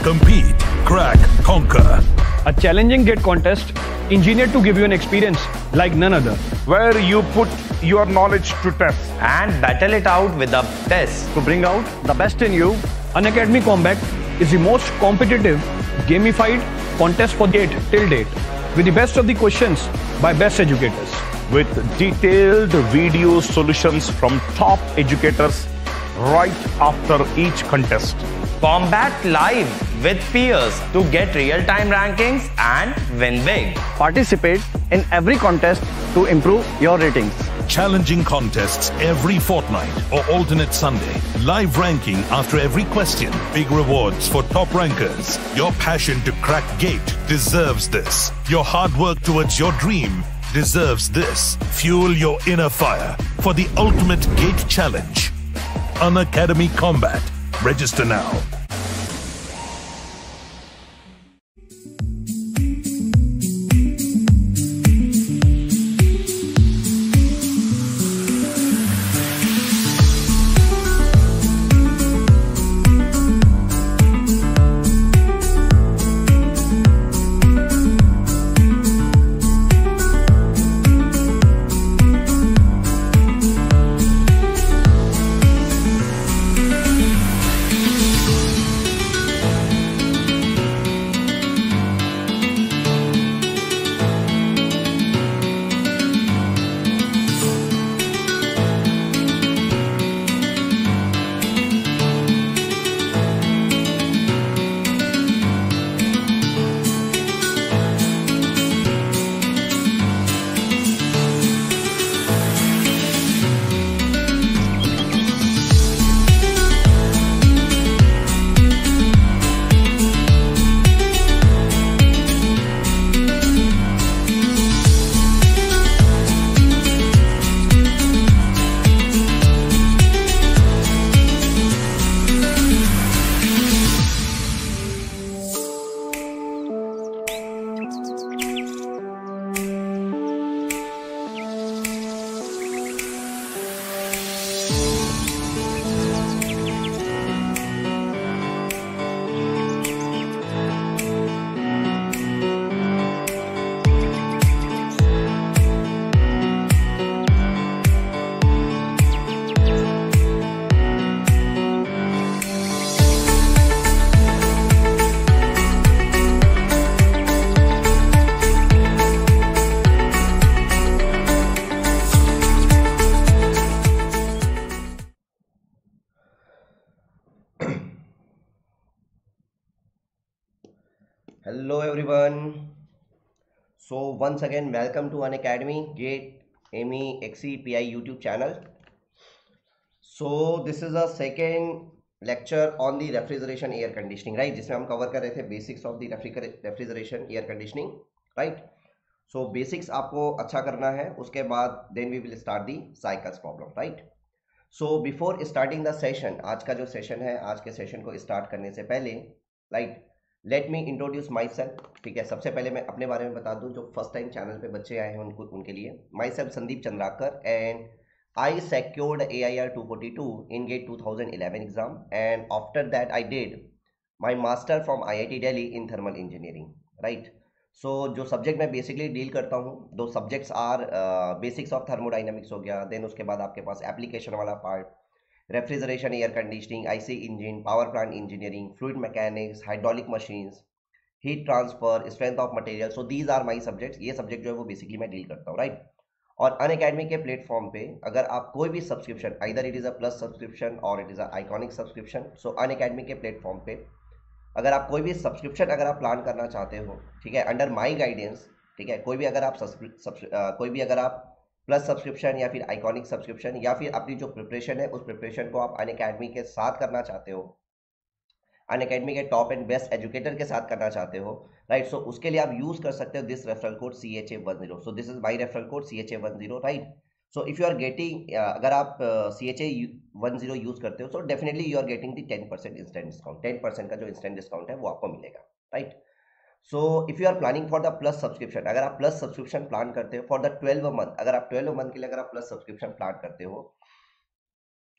Compete, crack, conquer. A challenging GATE contest engineered to give you an experience like none other. Where you put your knowledge to test and battle it out with the best. To bring out the best in you, Unacademy Combat is the most competitive, gamified contest for GATE till date, with the best of the questions by best educators. with detailed video solutions from top educators right after each contest. Combat live with peers to get real-time rankings and win big. Participate in every contest to improve your ratings. Challenging contests every fortnight or alternate Sunday. Live ranking after every question. Big rewards for top rankers. Your passion to crack GATE deserves this. Your hard work towards your dream deserves this. Fuel your inner fire for the ultimate GATE challenge. Unacademy Combat. Register now. Hello everyone. So once again welcome to Unacademy GATE AMI XCPI YouTube channel. So this is a second lecture on the refrigeration air conditioning, right? जिसमें हम cover कर रहे थे basics of the refrigeration air conditioning, right? So basics आपको अच्छा करना है, उसके बाद then we will start the cycles problem, right? So before starting the session, आज का जो session है, आज के session को start करने से पहले, right? Let me introduce myself. ठीक है, सबसे पहले मैं अपने बारे में बता दूं, जो फर्स्ट टाइम चैनल पे बच्चे आए हैं उनके लिए. Myself Sandeep Chandrakar and I secured AIR 242 in GATE 2011 exam and after that I did my master from IIT Delhi in thermal engineering, right. So जो सब्जेक्ट मैं बेसिकली डील करता हूँ, दो subjects are basics of thermodynamics हो गया, then उसके बाद आपके पास एप्लीकेशन वाला part, refrigeration air conditioning, IC engine, power plant engineering, fluid mechanics, hydraulic machines, heat transfer, strength of material. So these are my subjects. ये सब्जेक्ट जो है वो बेसिकली मैं डील करता हूँ, राइट. और अनअकैडमी के प्लेटफॉर्म पे अगर आप कोई भी subscription, either it is a plus subscription और it is a iconic subscription, so Unacademy के प्लेटफॉर्म पे अगर आप कोई भी सब्सक्रिप्शन अगर आप प्लान करना चाहते हो, ठीक है, अंडर माई गाइडेंस, ठीक है, कोई भी अगर आप प्लस सब्सक्रिप्शन या फिर आइकॉनिक सब्सक्रिप्शन या फिर अपनी जो प्रिपरेशन है उस प्रिपरेशन को आप अनअकैडमी के साथ करना चाहते हो, अनअकैडमी के टॉप एंड बेस्ट एजुकेटर के साथ करना चाहते हो, राइट. सो उसके लिए आप यूज कर सकते हो this referral code CHA10. So this is my referral code CHA10, right. So if you are getting, अगर आप CHA10 यूज करते हो, so definitely you are getting the 10% instant discount. 10% का जो इंस्टेंट डिस्काउंट है वो आपको मिलेगा, right. So if you are planning for the plus subscription, अगर आप प्लस सब्सक्रिप्शन प्लान करते हो फॉर द 12 मंथ, अगर आप 12 मंथ के लिए अगर आप प्लस सब्सक्रिप्शन प्लान करते हो,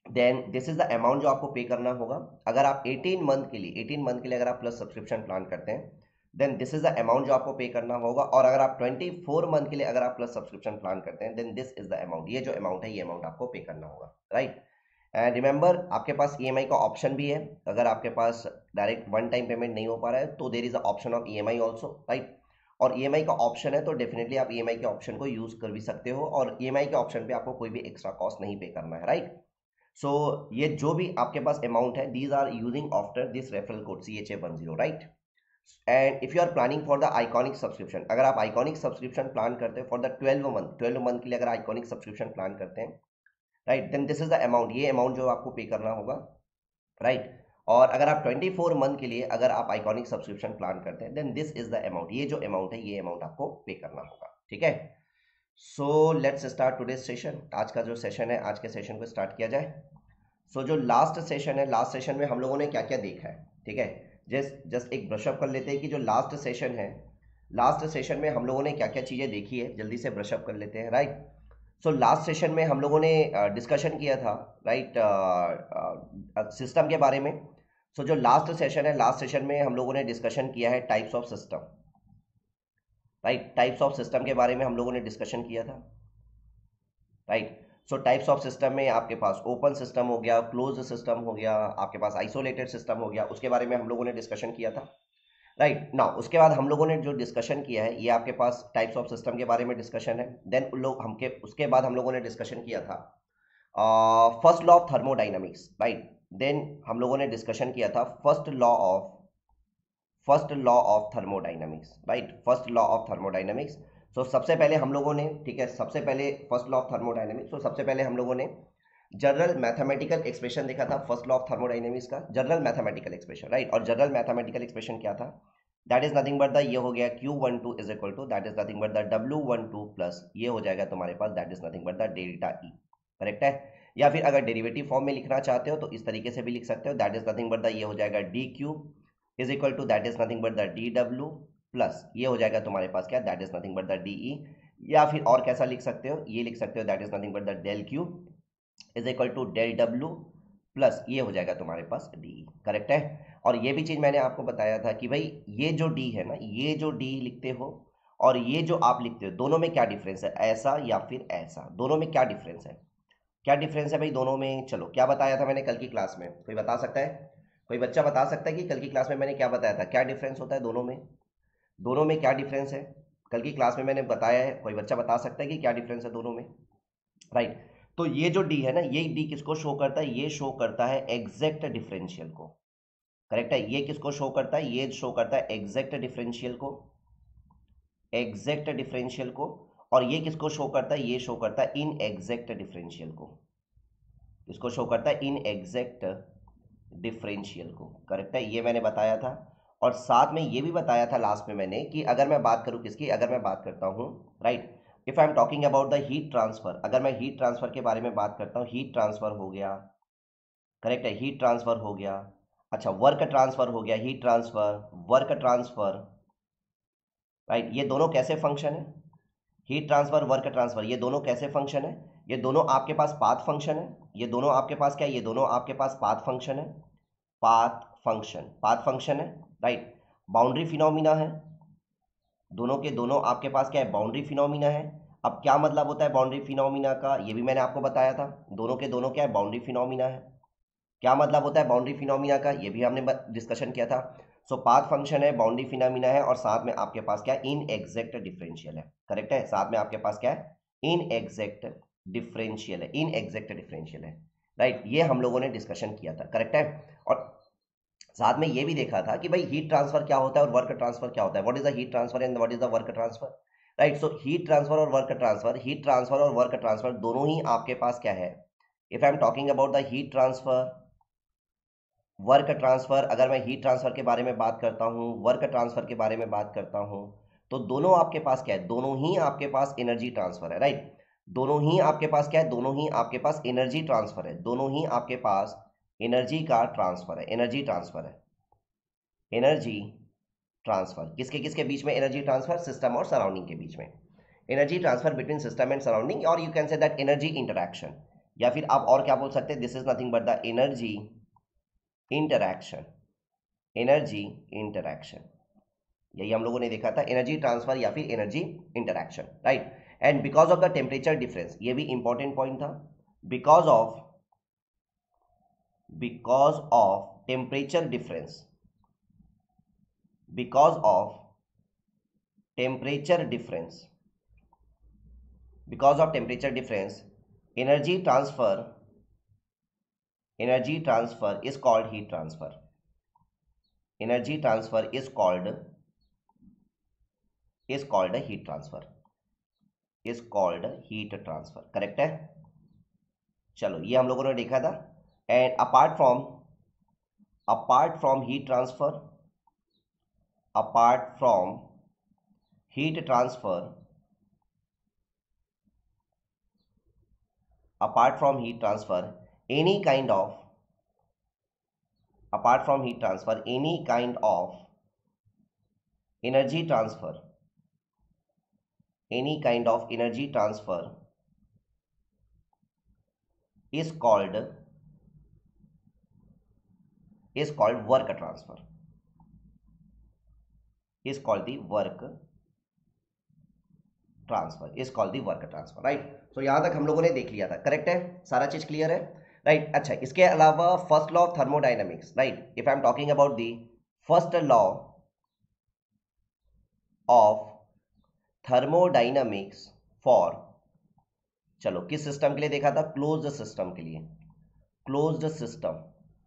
then this is the amount जो आपको पे करना होगा। अगर आप 18 मंथ के लिए अगर आप प्लस सब्सक्रिप्शन प्लान करते हैं then this is the amount जो आपको पे करना होगा। और अगर आप 24 मंथ के लिए अगर आप प्लस सब्सक्रिप्शन प्लान करते हैं then this is the amount, ये जो अमाउंट है ये अमाउंट आपको पे करना होगा, राइट। एंड रिमेंबर आपके पास ईएमआई का ऑप्शन भी है। अगर आपके पास डायरेक्ट वन टाइम पेमेंट नहीं हो पा रहा है तो there is a option of EMI also, right. और ईएमआई का ऑप्शन है तो डेफिनेटली आप ईएमआई के ऑप्शन को यूज कर भी सकते हो और ईएमआई के ऑप्शन पे आपको कोई भी एक्स्ट्रा कॉस्ट नहीं पे करना है, राइट। सो ये जो भी आपके पास अमाउंट है these are using after this referral code CHA10, right. And if you are planning for the iconic subscription, अगर आप आइकॉनिक सब्सक्रिप्शन प्लान करते हैं फॉर द 12 मंथ के लिए अगर आइकॉनिक सब्सक्रिप्शन प्लान करते हैं, right, then this is the amount, ये अमाउंट जो आपको पे करना होगा, राइट। और अगर आप 24 मंथ के लिए अगर आप आइकॉनिक सब्सक्रिप्शन प्लान करते हैं then this is the amount, ये जो अमाउंट है ये अमाउंट आपको पे करना होगा, ठीक है। So let's start today session. आज का जो सेशन है, आज के सेशन को स्टार्ट किया जाए। सो जो लास्ट सेशन है, लास्ट सेशन में हम लोगों ने क्या क्या देखा है, ठीक है। जस्ट एक ब्रशअप कर लेते हैं कि जो लास्ट सेशन है, लास्ट सेशन में हम लोगों ने क्या क्या चीज़ें देखी है, जल्दी से ब्रशअप कर लेते हैं, राइट। सो लास्ट सेशन में हम लोगों ने डिस्कशन किया था, राइट, सिस्टम के बारे में। सो जो लास्ट सेशन है, लास्ट सेशन में हम लोगों ने डिस्कशन किया है types of system, right. Types of system के बारे में हम लोगों ने डिस्कशन किया था, right. So types of system में आपके पास ओपन सिस्टम हो गया, क्लोज सिस्टम हो गया, आपके पास आइसोलेटेड सिस्टम हो गया, उसके बारे में हम लोगों ने डिस्कशन किया था, राइट। नाउ उसके बाद हम लोगों ने जो डिस्कशन किया है ये आपके पास टाइप्स ऑफ सिस्टम के बारे में डिस्कशन है। देन उसके बाद हम लोगों ने डिस्कशन किया था first law of thermodynamics, right. Then हम लोगों ने डिस्कशन किया था first law of thermodynamics, right, first law of thermodynamics. So सबसे पहले हम लोगों ने, ठीक है, सबसे पहले फर्स्ट लॉ ऑफ थर्मोडाइनमिक्स, तो सबसे पहले हम लोगों ने जनरल मैथमेटिकल एक्सप्रेशन देखा था फर्स्ट लॉ ऑफ थर्मोडाइनमिक्स का, जनरल मैथमेटिकल एक्सप्रेशन, राइट। और जनरल मैथमेटिकल एक्सप्रेशन क्या था, that is nothing but the, ये हो गया Q12 is equal to, that is nothing but the W12 plus ये हो जाएगा तुम्हारे पास, that is nothing but the delta E, correct है। या फिर अगर डेरिवेटिव फॉर्म में लिखना चाहते हो तो इस तरीके से भी लिख सकते हो, that is nothing but the, ये हो जाएगा DQ is equal to, that is nothing but the DW plus ये हो जाएगा तुम्हारे पास क्या, that is nothing but the DE। या फिर और कैसा लिख सकते हो, ये लिख सकते हो, that is nothing but the del Q is equal to del W plus ये हो जाएगा तुम्हारे पास DE, करेक्ट है। और ये भी चीज मैंने आपको बताया था कि भाई ये जो D है ना, ये जो D लिखते हो और ये जो आप लिखते हो, दोनों में क्या डिफरेंस है, ऐसा या फिर ऐसा, दोनों में क्या डिफरेंस है, क्या डिफरेंस है भाई दोनों में। चलो क्या बताया था मैंने कल की क्लास में, कोई बता सकता है, कोई बच्चा बता सकता है कि कल की क्लास में मैंने क्या बताया था, क्या डिफरेंस होता है दोनों में, दोनों में क्या डिफरेंस है, कल की क्लास में मैंने बताया है, कोई बच्चा बता सकता है कि क्या डिफरेंस है दोनों में, राइट। तो ये जो D है ना, ये D किसको शो करता है, ये शो करता है एग्जैक्ट डिफरेंशियल को, करेक्ट है। ये किसको शो करता है, ये शो करता है एग्जैक्ट डिफरेंशियल को, एग्जैक्ट डिफरेंशियल को। और ये किसको शो करता है, ये शो करता है इन एग्जैक्ट डिफरेंशियल को, इसको शो करता है इन एग्जैक्ट डिफरेंशियल को, करेक्ट है। ये मैंने बताया था। और साथ में ये भी बताया था लास्ट में मैंने कि अगर मैं बात करूं किसकी, अगर मैं बात करता हूं, right, if I am talking about the heat transfer, अगर मैं हीट ट्रांसफर के बारे में बात करता हूं, हीट ट्रांसफर हो गया, करेक्ट है, हीट ट्रांसफर हो गया, अच्छा वर्क ट्रांसफर हो गया, heat transfer, work transfer, right. ये दोनों कैसे फंक्शन है, हीट ट्रांसफर, वर्क ट्रांसफर, ये दोनों कैसे फंक्शन है, ये दोनों आपके पास पाथ फंक्शन है, ये दोनों आपके पास क्या है, ये दोनों आपके पास पाथ फंक्शन है, पाथ फंक्शन है, राइट। बाउंड्री फिनोमिना है, दोनों के दोनों आपके पास क्या है, बाउंड्री फिनोमिना है। अब क्या मतलब होता है बाउंड्री फिनोमिना का, ये भी मैंने आपको बताया था, दोनों के दोनों क्या है, बाउंड्री फिनोमिना है। क्या मतलब होता है बाउंड्री फिनोमिना का, ये भी हमने डिस्कशन किया था। सो पाथ फंक्शन है, बाउंड्री फिनोमिना है, और साथ में आपके पास क्या है, इन एग्जैक्ट डिफरेंशियल है, करेक्ट है। साथ में आपके पास क्या है, इन एग्जैक्ट डिफरेंशियल है, इन एग्जैक्ट डिफरेंशियल है, राइट। ये हम लोगों ने डिस्कशन किया था, करेक्ट है। और साथ में ये भी देखा था कि भाई हीट ट्रांसफर क्या होता है और वर्क ट्रांसफर क्या होता है, what is the heat transfer and what is the work transfer, right. So heat transfer और वर्क ट्रांसफर, हीट ट्रांसफर और वर्क ट्रांसफर दोनों ही आपके पास क्या है, if I am talking about the heat transfer, work transfer, अगर मैं हीट ट्रांसफर के बारे में बात करता हूं, वर्क ट्रांसफर के बारे में बात करता हूं, तो दोनों आपके पास क्या है, दोनों ही आपके पास एनर्जी ट्रांसफर है, राइट। दोनों ही आपके पास क्या है, दोनों ही आपके पास एनर्जी ट्रांसफर है, दोनों ही आपके पास एनर्जी का ट्रांसफर है, एनर्जी ट्रांसफर है, एनर्जी ट्रांसफर किसके किसके बीच में, एनर्जी ट्रांसफर सिस्टम और सराउंडिंग के बीच में, energy transfer between system and surrounding, और you can say that energy interaction, या फिर आप और क्या बोल सकते हैं, this is nothing but the energy interaction, energy interaction, यही हम लोगों ने देखा था, एनर्जी ट्रांसफर या फिर energy interaction, right. And because of the temperature difference, ये भी इंपॉर्टेंट पॉइंट था, because of temperature difference, because of temperature difference, because of temperature difference, energy transfer is called heat transfer, energy transfer is called a heat transfer, is called heat transfer, correct है। चलो ये हम लोगों ने देखा था। And apart from heat transfer, apart from heat transfer, apart from heat transfer any kind of energy transfer, any kind of energy transfer is called work transfer, is called the work transfer, is called the work transfer, right. So यहां तक हम लोगों ने देख लिया था, correct है, सारा चीज क्लियर है, राइट। अच्छा, इसके अलावा first law of thermodynamics, right, if I am talking about the first law of thermodynamics for, चलो किस सिस्टम के लिए देखा था, क्लोज्ड सिस्टम के लिए, closed system,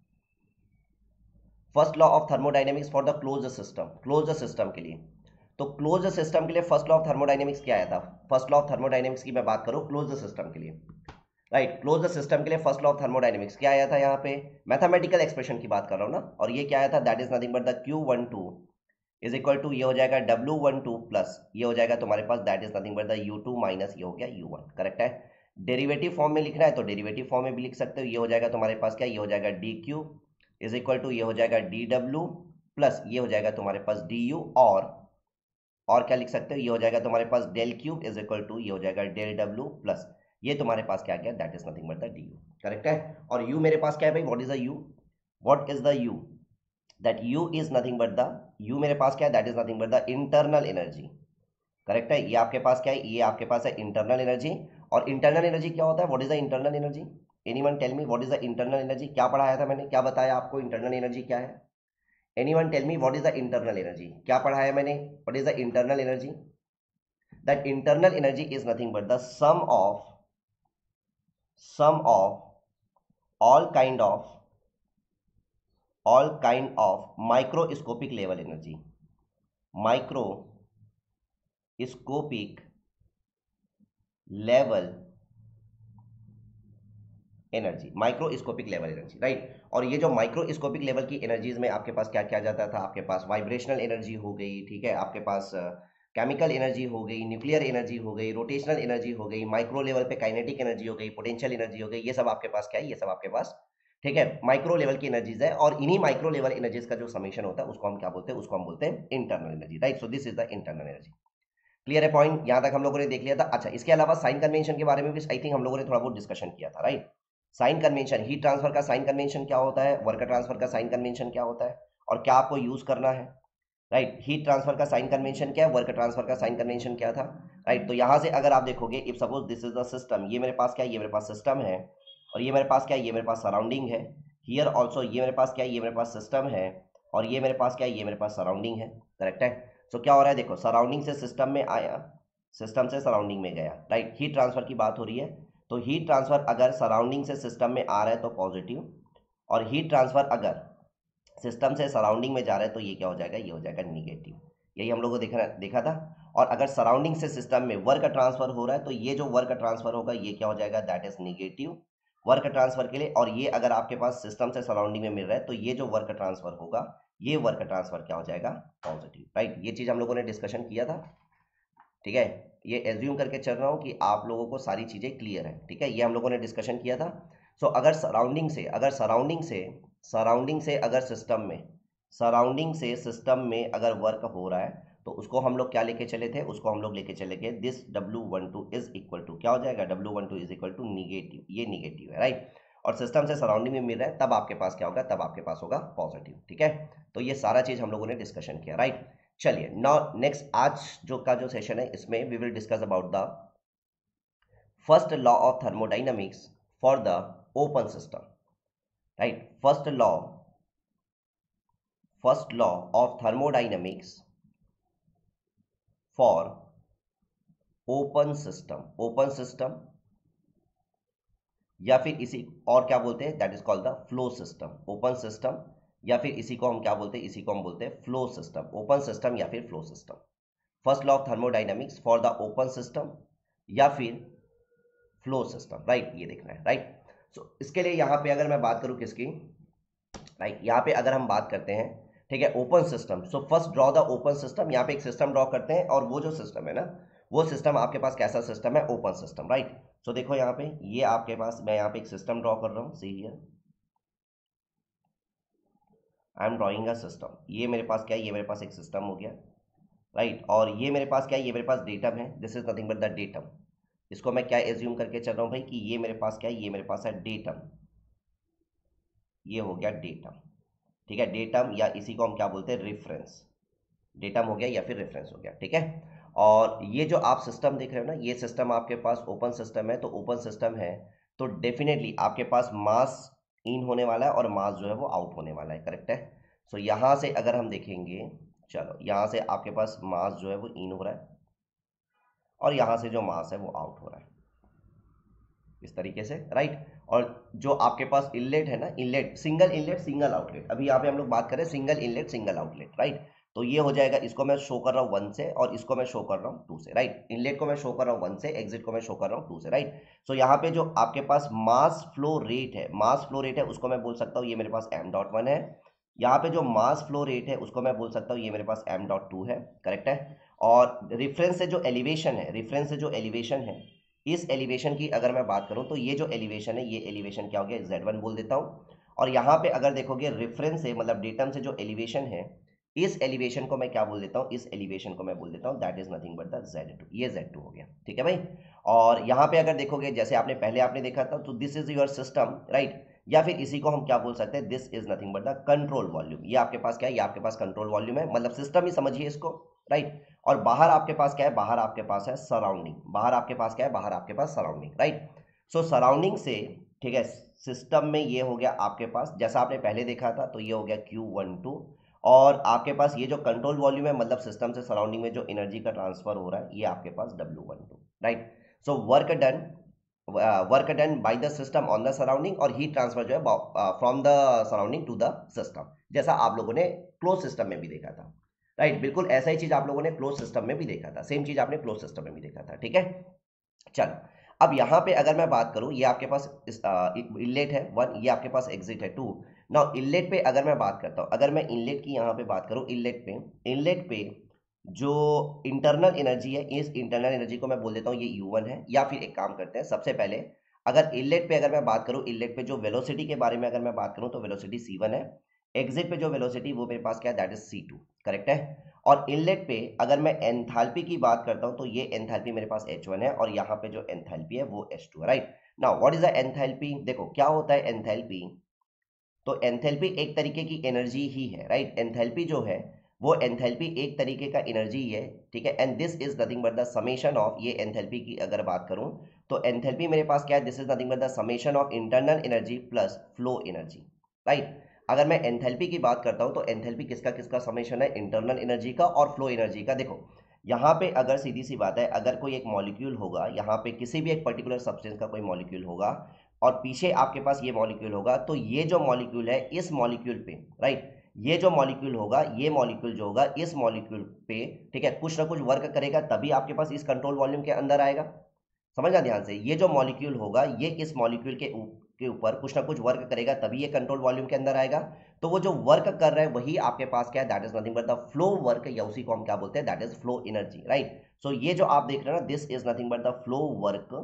first law of thermodynamics for the closed system के लिए। तो क्लोज्ड सिस्टम के लिए फर्स्ट लॉ ऑफ थर्मोडायनेमिक्स क्या आया था, फर्स्ट लॉ ऑफ थर्मोडायनेमिक्स की मैं बात करूं क्लोज्ड सिस्टम के लिए, राइट। क्लोज्ड सिस्टम के लिए फर्स्ट लॉ ऑफ थर्मोडायनेमिक्स क्या आया था, यहाँ पे मैथमेटिकल एक्सप्रेशन की बात कर रहा हूं ना, और ये क्या आया था, that is nothing but the Q12 is equal to, ये हो जाएगा W12 प्लस ये हो जाएगा तुम्हारे पास, that is nothing but the U2 minus ये हो गया U1, करेक्ट है। डेरिवेटिव फॉर्म में लिखना है तो डेरिवेटिव फॉर्म में भी लिख सकते हो, ये हो जाएगा तुम्हारे पास क्या, ये हो जाएगा DQ इज इक्वल टू, ये हो जाएगा DW प्लस ये हो जाएगा तुम्हारे पास DU, और क्या लिख सकते हो, ये हो जाएगा तुम्हारे पास del Q is equal to, ये हो जाएगा डेल डब्ल्यू प्लस ये तुम्हारे पास क्या गया, that is nothing but the DU, correct है। और U मेरे पास क्या है भाई, what is the U, what is the U, that U is nothing but the, U मेरे पास क्या है, that is nothing but the internal energy, correct है। ये आपके पास क्या है, ये आपके पास है इंटरनल एनर्जी, और इंटरनल एनर्जी क्या होता है, what is the internal energy, anyone tell me what is the internal energy, क्या पढ़ाया था मैंने, क्या बताया आपको इंटरनल एनर्जी क्या है, anyone tell me what is the internal energy, क्या पढ़ाया मैंने, what is the internal energy, that internal energy is nothing but the sum of all kind of microscopic level energy, microscopic level energy, microscopic level energy, right. और ये जो microscopic level की energies में आपके पास क्या क्या जाता था, आपके पास वाइब्रेशनल एनर्जी हो गई, ठीक है, आपके पास केमिकल एनर्जी हो गई, न्यूक्लियर एनर्जी हो गई, रोटेशनल एनर्जी हो गई, माइक्रो लेवल पे काइनेटिक एनर्जी हो गई, पोटेंशियल एनर्जी हो गई, ये सब आपके पास क्या है, ये सब आपके पास, ठीक है, माइक्रो लेवल की एनर्जीज है। और इन्हीं माइक्रो लेवल एनर्जीज का जो समेशन होता है उसको हम क्या बोलते हैं, उसको हम बोलते हैं internal energy, right. So this is the internal energy, clear है पॉइंट, यहां तक हम लोगों ने देख लिया था। अच्छा, इसके अलावा साइन कन्वेंशन के बारे में भी आई थिंक हम लोगों ने थोड़ा बहुत डिस्कशन किया था, right. Sign convention, heat transfer का साइन कन्वेंशन क्या होता है, वर्क ट्रांसफर का साइन कन्वेंशन क्या होता है, और क्या आपको यूज करना है, राइट। हीट ट्रांसफर का साइन कन्वेंशन क्या है, वर्क ट्रांसफर का साइन कन्वेंशन क्या था, राइट। तो यहां से अगर आप देखोगे, if suppose this is the system, ये मेरे पास क्या है, ये मेरे पास सिस्टम है, और ये मेरे पास क्या है, ये मेरे पास सराउंडिंग है, हियर ऑल्सो ये मेरे पास क्या है, ये मेरे पास सिस्टम है, और ये मेरे पास क्या है, ये मेरे पास सराउंडिंग है, करेक्ट है। सो क्या हो रहा है, देखो, सराउंडिंग से सिस्टम में आया, सिस्टम से सराउंडिंग में गया, राइट। हीट ट्रांसफर की बात हो रही है, तो हीट ट्रांसफर अगर सराउंडिंग से सिस्टम में आ रहा है तो पॉजिटिव, और हीट ट्रांसफर अगर सिस्टम से सराउंडिंग में जा रहा है तो ये क्या हो जाएगा, ये हो जाएगा निगेटिव, यही हम लोगों को देखा था। और अगर सराउंडिंग से सिस्टम में वर्क ट्रांसफर हो रहा है तो ये जो वर्क ट्रांसफर होगा ये क्या हो जाएगा, that is negative work transfer के लिए। और ये अगर आपके पास सिस्टम से सराउंडिंग में मिल रहा है तो ये जो वर्क ट्रांसफर होगा, ये वर्क ट्रांसफर क्या हो जाएगा, पॉजिटिव, राइट। ये चीज हम लोगों ने डिस्कशन किया था, ठीक है। ये एज्यूम करके चल रहा हूं कि आप लोगों को सारी चीजें क्लियर है, ठीक है, ये हम लोगों ने डिस्कशन किया था। सो अगर सराउंडिंग से अगर सिस्टम में अगर वर्क हो रहा है तो उसको हम लोग क्या लेके चले थे, उसको हम लोग लेके चले गए this W12 is equal to क्या हो जाएगा, W12 is equal to negative, ये निगेटिव है राइट, और सिस्टम से सराउंडिंग में मिल रहा है, तब आपके पास क्या होगा, तब आपके पास होगा पॉजिटिव। ठीक है, तो ये सारा चीज हम लोगों ने डिस्कशन किया राइट। चलिए नाउ नेक्स्ट आज जो सेशन है इसमें we will discuss about the first law of thermodynamics for the open system right. First law of thermodynamics for open system या फिर इसी और क्या बोलते हैं, that is called the flow system. Open system या फिर इसी को हम क्या बोलते हैं, इसी को हम बोलते हैं फ्लो सिस्टम, ओपन सिस्टम या फिर flow system. First law of thermodynamics for the open system या फिर फ्लो सिस्टम राइट, ये देखना है राइट। सो इसके लिए यहां पे अगर मैं बात करूं किसकी राइट, यहां पे अगर हम बात करते हैं ठीक है open system, so first draw the open system. यहां पे एक सिस्टम ड्रॉ करते हैं और वो जो सिस्टम है ना, वो सिस्टम आपके पास कैसा सिस्टम है, ओपन सिस्टम राइट। सो देखो यहाँ पे ये आपके पास, मैं यहाँ पे एक सिस्टम ड्रॉ कर रहा हूँ, see here I am drawing a system. ये मेरे पास क्या है, ये मेरे पास एक सिस्टम हो गया राइट, और ये मेरे पास क्या है, ये मेरे पास डेटम है, this is nothing but the datum. इसको मैं क्या एज्यूम करके चल रहा हूँ भाई कि ये मेरे पास क्या है, ये मेरे पास है डेटम, ये हो गया डेटम। ठीक है, डेटम या इसी को हम क्या बोलते हैं, रेफरेंस। डेटम हो गया या फिर रेफरेंस हो गया। ठीक है, और ये जो आप सिस्टम देख रहे हो ना, ये सिस्टम आपके पास ओपन सिस्टम है, तो ओपन सिस्टम है तो डेफिनेटली आपके पास मास इन होने वाला है और मास जो है वो आउट होने वाला है, करेक्ट है। सो यहाँ से अगर हम देखेंगे, चलो यहाँ से आपके पास मास जो है वो इन हो रहा है और यहाँ से जो मास है वो आउट हो रहा है, इस तरीके से राइट। और जो आपके पास इनलेट है ना, इनलेट सिंगल आउटलेट, अभी यहाँ पे हम लोग बात करें single inlet single outlet right, तो ये हो जाएगा, इसको मैं शो कर रहा हूँ 1 से और इसको मैं शो कर रहा हूँ 2 से राइट। इनलेट को मैं शो कर रहा हूँ 1 से, एग्जिट को मैं शो कर रहा हूँ 2 से राइट। सो यहाँ पे जो आपके पास मास फ्लो रेट है उसको मैं बोल सकता हूँ ये मेरे पास m.1 है। यहाँ पे जो मास फ्लो रेट है उसको मैं बोल सकता हूँ ये मेरे पास m.2 है, करेक्ट है। और रेफरेंस से जो एलिवेशन है, इस एलिवेशन की अगर मैं बात करूं तो ये जो एलिवेशन है, ये एलिवेशन क्या हो गया, Z1 बोल देता हूं। और यहाँ पे अगर देखोगे रेफरेंस से मतलब डेटम से जो एलिवेशन है, इस एलिवेशन को मैं क्या बोल देता हूँ, इस एलिवेशन को मैं बोल देता हूँ that is nothing but the Z2, ये Z2 हो गया। ठीक है भाई, और यहाँ पे अगर देखोगे जैसे आपने देखा था, तो this is your system right, या फिर इसी को हम क्या बोल सकते हैं, this is nothing but the control volume. ये आपके पास क्या है, ये आपके पास कंट्रोल वॉल्यूम है, मतलब सिस्टम ही समझिए इसको राइट। और बाहर आपके पास क्या है, बाहर आपके पास है सराउंडिंग, बाहर आपके पास क्या है, बाहर आपके पास सराउंडिंग राइट। सो सराउंडिंग से ठीक है, सिस्टम में ये हो गया आपके पास, जैसा आपने पहले देखा था, तो ये हो गया Q12, और आपके पास ये जो कंट्रोल वॉल्यूम है, मतलब सिस्टम से सराउंडिंग में जो एनर्जी का ट्रांसफर हो रहा है, ये आपके पास W12 right. So work done by the system on the surrounding, और हीट ट्रांसफर जो है from the surrounding to the system, जैसा आप लोगों ने क्लोज सिस्टम में भी देखा था राइट। बिल्कुल ऐसा ही चीज आप लोगों ने क्लोज सिस्टम में भी देखा था, सेम चीज आपने क्लोज सिस्टम में भी देखा था। ठीक है, चलो अब यहाँ पे अगर मैं बात करूँ, ये आपके पास इनलेट है 1, ये आपके पास एग्जिट है 2। नाउ इनलेट पे अगर मैं बात करता हूँ, अगर मैं इनलेट की यहाँ पे बात करूँ, इनलेट पे जो इंटरनल एनर्जी है, इस इंटरनल एनर्जी को मैं बोल देता हूँ ये U1 है। या फिर एक काम करते हैं, सबसे पहले अगर इनलेट पे अगर मैं बात करूँ, इनलेट पे जो वेलोसिटी के बारे में अगर मैं बात करूँ तो वेलोसिटी C1 है, एग्जिट पे जो वेलोसिटी वो मेरे पास क्या है, दैट इज C2, करेक्ट है। और इनलेट पे अगर मैं एंथैल्पी की बात करता हूं तो ये एंथैल्पी मेरे पास H1 है और यहाँ पे जो एंथैल्पी है वो H2 है right. Now what is the enthalpy, देखो क्या होता है एंथैल्पी, तो एंथैल्पी एक तरीके की एनर्जी ही है राइट। एंथैल्पी जो है वो एंथैल्पी एक तरीके का एनर्जी ही है, ठीक है। And this is nothing but the summation of, ये एंथैल्पी की अगर बात करूं तो एंथैल्पी मेरे पास क्या है, this is nothing but the summation of internal energy plus flow energy right. अगर मैं एंथैल्पी की बात करता हूं तो एंथैल्पी किसका किसका समेशन है, इंटरनल एनर्जी का और फ्लो एनर्जी का। देखो यहाँ पे अगर सीधी सी बात है, अगर कोई एक मॉलिक्यूल होगा, यहाँ पे किसी भी एक पर्टिकुलर सब्सटेंस का कोई मॉलिक्यूल होगा और पीछे आपके पास ये मॉलिक्यूल होगा, तो ये जो मॉलिक्यूल है इस मॉलिक्यूल पे राइट, ये जो मॉलिक्यूल होगा, ये मॉलिक्यूल जो होगा इस मॉलिक्यूल पे ठीक है, कुछ ना कुछ वर्क करेगा तभी आपके पास इस कंट्रोल वॉल्यूम के अंदर आएगा। समझना ध्यान से, ये जो मॉलिक्यूल होगा ये इस मॉलिक्यूल के ऊपर कुछ ना कुछ वर्क करेगा तभी ये कंट्रोल वॉल्यूम के अंदर आएगा। तो वो जो वर्क कर रहा है वही आपके पास क्या है, that is nothing but the flow work, या उसी को हम क्या बोलते हैं, that is flow energy right. So ये जो आप देख रहे हैं ना, this is nothing but the flow work,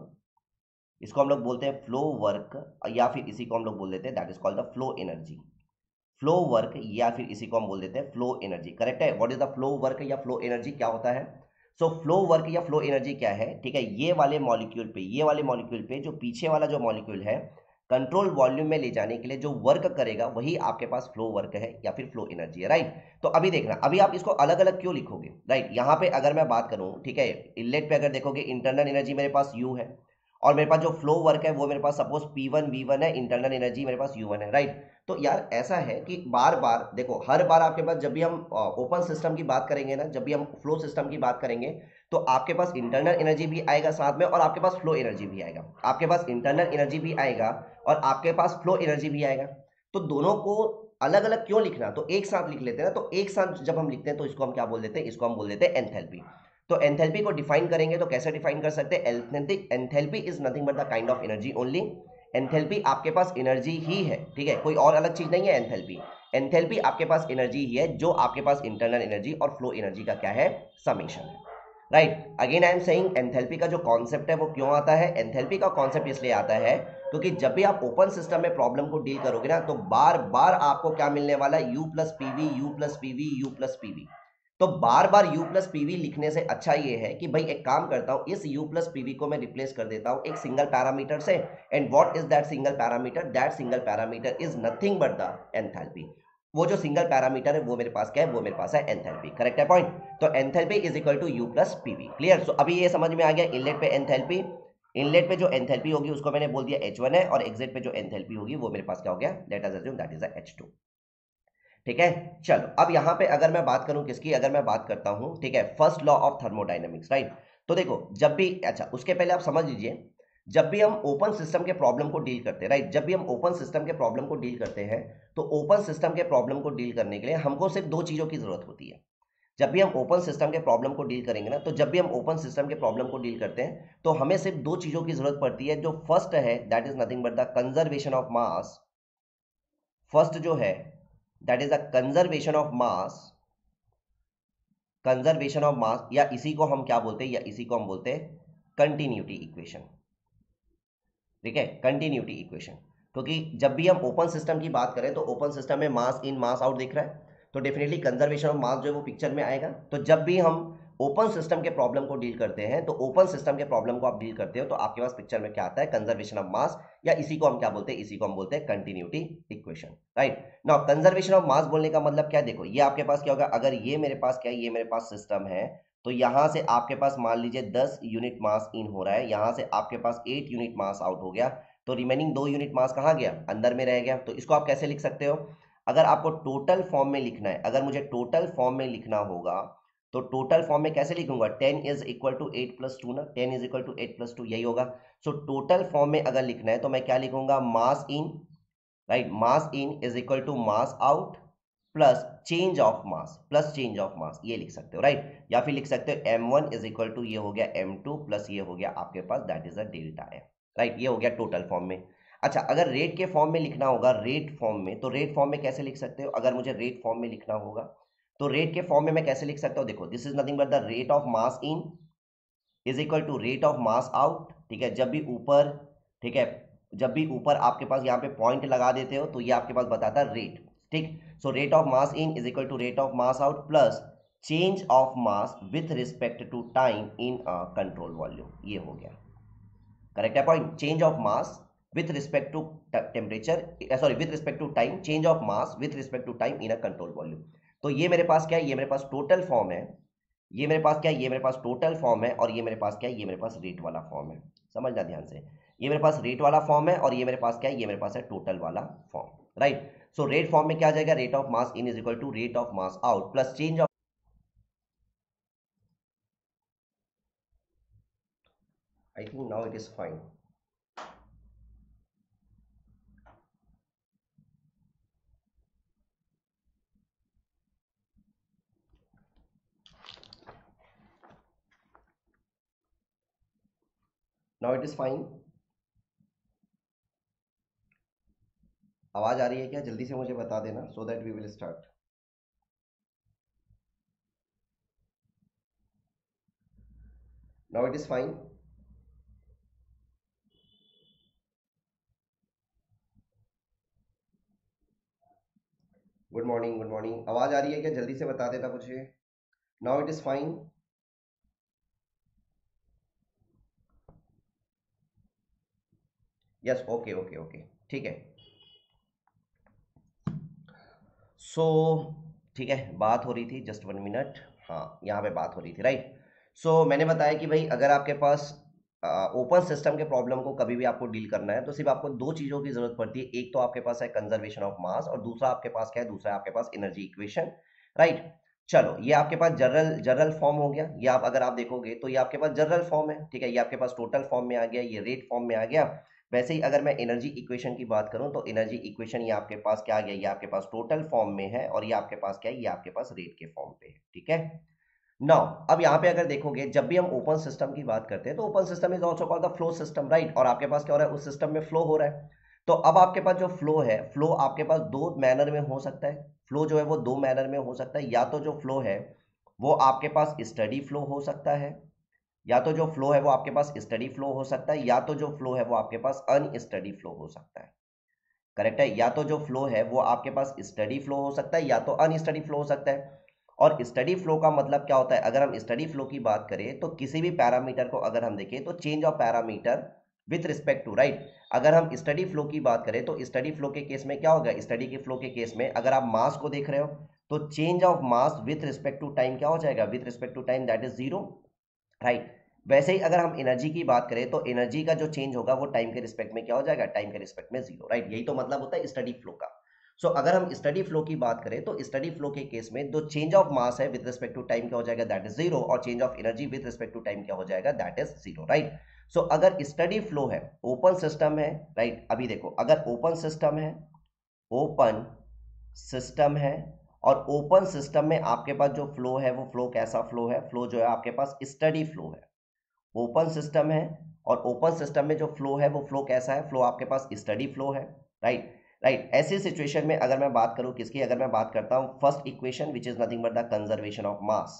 इसको हम लोग बोलते हैं फ्लो वर्क, या फिर इसी को हम लोग बोल देते हैं that is called the flow energy. Flow work या फिर इसी को हम बोल देते हैं फ्लो एनर्जी। करेक्ट है। What is the flow work या फ्लो एनर्जी, क्या होता है? सो फ्लो वर्क या फ्लो एनर्जी क्या है? ठीक है, ये वाले मॉलिक्यूल पे जो पीछे वाला जो मॉलिक्यूल है कंट्रोल वॉल्यूम में ले जाने के लिए जो वर्क करेगा वही आपके पास फ्लो वर्क है या फिर फ्लो एनर्जी है। राइट। तो अभी देखना, अभी आप इसको अलग अलग क्यों लिखोगे? राइट, यहाँ पे अगर मैं बात करूं, ठीक है, इनलेट पे अगर देखोगे इंटरनल एनर्जी मेरे पास U है और मेरे पास जो फ्लो वर्क है वो मेरे पास सपोज P1 V1 है, इंटरनल एनर्जी मेरे पास U1 है। राइट। तो यार ऐसा है कि बार बार देखो, हर बार आपके पास जब भी हम ओपन सिस्टम की बात करेंगे ना, जब भी हम फ्लो सिस्टम की बात करेंगे तो आपके पास इंटरनल एनर्जी भी आएगा साथ में और आपके पास फ्लो एनर्जी भी आएगा। आपके पास इंटरनल एनर्जी भी आएगा और आपके पास फ्लो एनर्जी भी आएगा। तो दोनों को अलग अलग क्यों लिखना? तो एक साथ लिख लेते हैं ना। तो एक साथ जब हम लिखते हैं तो इसको हम क्या बोल देते हैं? इसको हम बोल देते हैं एंथैल्पी। तो एंथैल्पी को डिफाइन करेंगे तो कैसे डिफाइन कर सकते हैं? Enthalpy is nothing but the kind of energy only. Enthalpy आपके पास एनर्जी ही है, ठीक है, कोई और अलग चीज नहीं है। एंथैल्पी एंथैल्पी आपके पास एनर्जी ही है जो आपके पास इंटरनल एनर्जी और फ्लो एनर्जी का क्या है? समेशन है। Right. Again I am saying enthalpy का जो कॉन्सेप्ट है वो क्यों आता है? एंथैल्पी का कॉन्सेप्ट इसलिए आता है क्योंकि जब भी आप ओपन सिस्टम में प्रॉब्लम को डील करोगे ना तो बार बार आपको क्या मिलने वाला है? U plus PV, U plus PV, U plus PV. तो बार बार U प्लस पीवी लिखने से अच्छा ये है कि भाई एक काम करता हूं, इस U प्लस पीवी को मैं रिप्लेस कर देता हूं एक सिंगल पैरामीटर से। And what is that single parameter? That single parameter is nothing but the enthalpy. वो जो सिंगल पैरामीटर है वो मेरे पास क्या है? वो मेरे पास है एंथैल्पी। करेक्ट है पॉइंट। तो enthalpy is equal to U plus PV. Clear? So अभी ये समझ में आ गया इनलेट पे एंथैल्पी। इनलेट पे जो एंथैल्पी होगी उसको मैंने बोल दिया H1 है और एग्जिट पे जो एंथैल्पी होगी वो मेरे पास क्या हो गया? Let us assume that is H2। ठीक है, चलो अब यहां पे अगर मैं बात करूं किसकी, अगर मैं बात करता हूं, ठीक है, first law of thermodynamics. Right. तो देखो जब भी, अच्छा उसके पहले आप समझ लीजिए, जब भी हम ओपन सिस्टम के प्रॉब्लम को डील करते हैं, राइट, जब भी हम ओपन सिस्टम के प्रॉब्लम को डील करते हैं तो ओपन सिस्टम के प्रॉब्लम को डील करने के लिए हमको सिर्फ दो चीजों की जरूरत होती है। जब भी हम ओपन सिस्टम के प्रॉब्लम को डील करेंगे ना, तो जब भी हम ओपन सिस्टम के प्रॉब्लम को डील करते हैं तो हमें सिर्फ दो चीजों की जरूरत पड़ती है। जो फर्स्ट है that is nothing but the conservation of mass. First जो है that is the conservation of mass, conservation of mass, या इसी को हम क्या बोलते हैं? या इसी को हम बोलते हैं कंटिन्यूटी इक्वेशन। ठीक है, कंटिन्यूटी इक्वेशन। क्योंकि जब भी हम ओपन सिस्टम की बात करें तो ओपन सिस्टम में मास इन मास आउट दिख रहा है, तो डेफिनेटली कंजर्वेशन ऑफ मास जो है वो पिक्चर में आएगा। तो जब भी हम ओपन सिस्टम के प्रॉब्लम को डील करते हैं तो ओपन सिस्टम के प्रॉब्लम को आप डील करते हो तो आपके पास पिक्चर में क्या आता है? कंजर्वेशन ऑफ मास, या इसी को हम क्या बोलते हैं? इसी को हम बोलते हैं continuity equation. Right. Now conservation of mass बोलने का मतलब क्या? देखो ये आपके पास क्या होगा? अगर ये मेरे पास क्या है? ये मेरे पास सिस्टम है, तो यहां से आपके पास मान लीजिए 10 यूनिट मास इन हो रहा है, यहां से आपके पास 8 यूनिट मास आउट हो गया, तो रिमेनिंग 2 यूनिट मास कहां गया? अंदर में रह गया। तो इसको आप कैसे लिख सकते हो? अगर आपको टोटल फॉर्म में लिखना है, अगर मुझे टोटल फॉर्म में लिखना होगा तो टोटल फॉर्म में कैसे लिखूंगा? 10 इज इक्वल टू 8 प्लस 2 ना, 10 इज इक्वल टू 8 प्लस 2, यही होगा। सो टोटल फॉर्म में अगर लिखना है तो मैं क्या लिखूंगा? Mass in, right, mass in is equal to mass out plus change of mass, plus change of mass, ये लिख सकते हो। राइट। या फिर लिख सकते हो m1 इज इक्वल टू ये हो गया m2 प्लस ये हो गया आपके पास that is a delta f। Right, ये हो गया टोटल फॉर्म में। अच्छा, अगर रेट के फॉर्म में लिखना होगा, रेट फॉर्म में, तो रेट फॉर्म में कैसे लिख सकते हो? अगर मुझे रेट फॉर्म में लिखना होगा तो रेट के फॉर्म में मैं कैसे लिख सकता हूं? देखो this is nothing but the rate of mass in is equal to rate of mass out. ठीक है, जब भी ऊपर, ठीक है, जब भी ऊपर आपके पास यहाँ पे पॉइंट लगा देते हो तो ये आपके पास बताता है रेट। ठीक, so rate of mass in is equal to rate of mass out plus change of mass with respect to time in a control volume, ये हो गया। करेक्ट है point? Change of mass with respect to temperature, sorry, with respect to time, change of mass with respect to time in a control volume। तो ये मेरे पास क्या है? ये मेरे पास टोटल फॉर्म है, ये मेरे पास क्या है? ये मेरे पास टोटल फॉर्म है, और ये मेरे पास क्या है? ये मेरे पास रेट वाला फॉर्म है। समझना ध्यान से, ये मेरे पास रेट वाला फॉर्म है और ये मेरे पास क्या है? ये मेरे पास है टोटल वाला form. Right. So rate form में क्या आ जाएगा? Rate of mass in is equal to rate of mass out plus change of, I think now it is fine. Now it is fine. आवाज आ रही है क्या? जल्दी से मुझे बता देना so that we will start. Now it is fine. Good morning, good morning. आवाज आ रही है क्या? जल्दी से बता देता मुझे। Now it is fine. Yes, okay okay okay, ठीक है। सो ठीक है, बात हो रही थी, जस्ट 1 मिनट। हाँ, यहाँ पे बात हो रही थी, राइट। सो मैंने बताया कि भाई अगर आपके पास ओपन सिस्टम के प्रॉब्लम को कभी भी आपको डील करना है तो सिर्फ आपको दो चीजों की जरूरत पड़ती है। एक तो आपके पास है कंजर्वेशन ऑफ मास, और दूसरा आपके पास क्या है? दूसरा आपके पास एनर्जी इक्वेशन, राइट। चलो, ये आपके पास जनरल फॉर्म हो गया। ये अगर आप देखोगे तो ये आपके पास जनरल फॉर्म है, ठीक है। ये आपके पास टोटल फॉर्म में आ गया, ये रेट फॉर्म में आ गया। वैसे ही अगर मैं एनर्जी इक्वेशन की बात करूं तो एनर्जी इक्वेशन ये आपके पास क्या आ गया? ये आपके पास टोटल फॉर्म में है, और ये आपके पास क्या है? ये आपके पास रेट के फॉर्म पे है, ठीक है। नाउ अब यहाँ पे अगर देखोगे, जब भी हम ओपन सिस्टम की बात करते हैं तो open system is also called the flow system, right. और आपके पास क्या हो रहा है? उस सिस्टम में फ्लो हो रहा है। तो अब आपके पास जो फ्लो है, फ्लो आपके पास दो मैनर में हो सकता है। फ्लो जो है वो दो मैनर में हो सकता है। या तो जो फ्लो है वो आपके पास स्टडी फ्लो हो सकता है, या तो जो फ्लो है वो आपके पास स्टडी फ्लो हो सकता है, या तो जो फ्लो है वो आपके पास अनस्टडी फ्लो हो सकता है। करेक्ट है। या तो जो फ्लो है वो आपके पास स्टडी फ्लो हो सकता है, या तो अनस्टडी फ्लो हो सकता है। और स्टडी फ्लो का मतलब क्या होता है? अगर हम स्टडी फ्लो की बात करें तो किसी भी पैरामीटर को अगर हम देखें तो change of parameter with respect to, right. अगर हम स्टडी फ्लो की बात करें तो स्टडी फ्लो के केस में क्या होगा? स्टडी के फ्लो के केस में अगर आप मास को देख रहे हो तो change of mass with respect to time क्या हो जाएगा? With respect to time, that is zero, right. वैसे ही अगर हम एनर्जी की बात करें तो एनर्जी का जो चेंज होगा वो टाइम के रिस्पेक्ट में क्या हो जाएगा? टाइम के रिस्पेक्ट में जीरो, राइट। यही तो मतलब होता है स्टडी फ्लो का। सो अगर हम स्टडी फ्लो की बात करें तो स्टडी फ्लो के केस में जो चेंज ऑफ मास है विद रिस्पेक्ट टू टाइम क्या हो जाएगा? That is zero. और change of energy with respect to time क्या हो जाएगा? That is zero, right. So अगर स्टडी फ्लो है, ओपन सिस्टम है, राइट। अभी देखो, अगर ओपन सिस्टम है, ओपन सिस्टम है, और ओपन सिस्टम में आपके पास जो फ्लो है वो फ्लो कैसा फ्लो है? फ्लो जो है आपके पास स्टडी फ्लो है। ओपन सिस्टम है, और ओपन सिस्टम में जो फ्लो है वो फ्लो कैसा है? फ्लो आपके पास स्टडी फ्लो है, राइट। राइट, ऐसी सिचुएशन में अगर मैं बात करूं किसकी? अगर मैं बात करता हूं first equation which is nothing but the conservation of mass.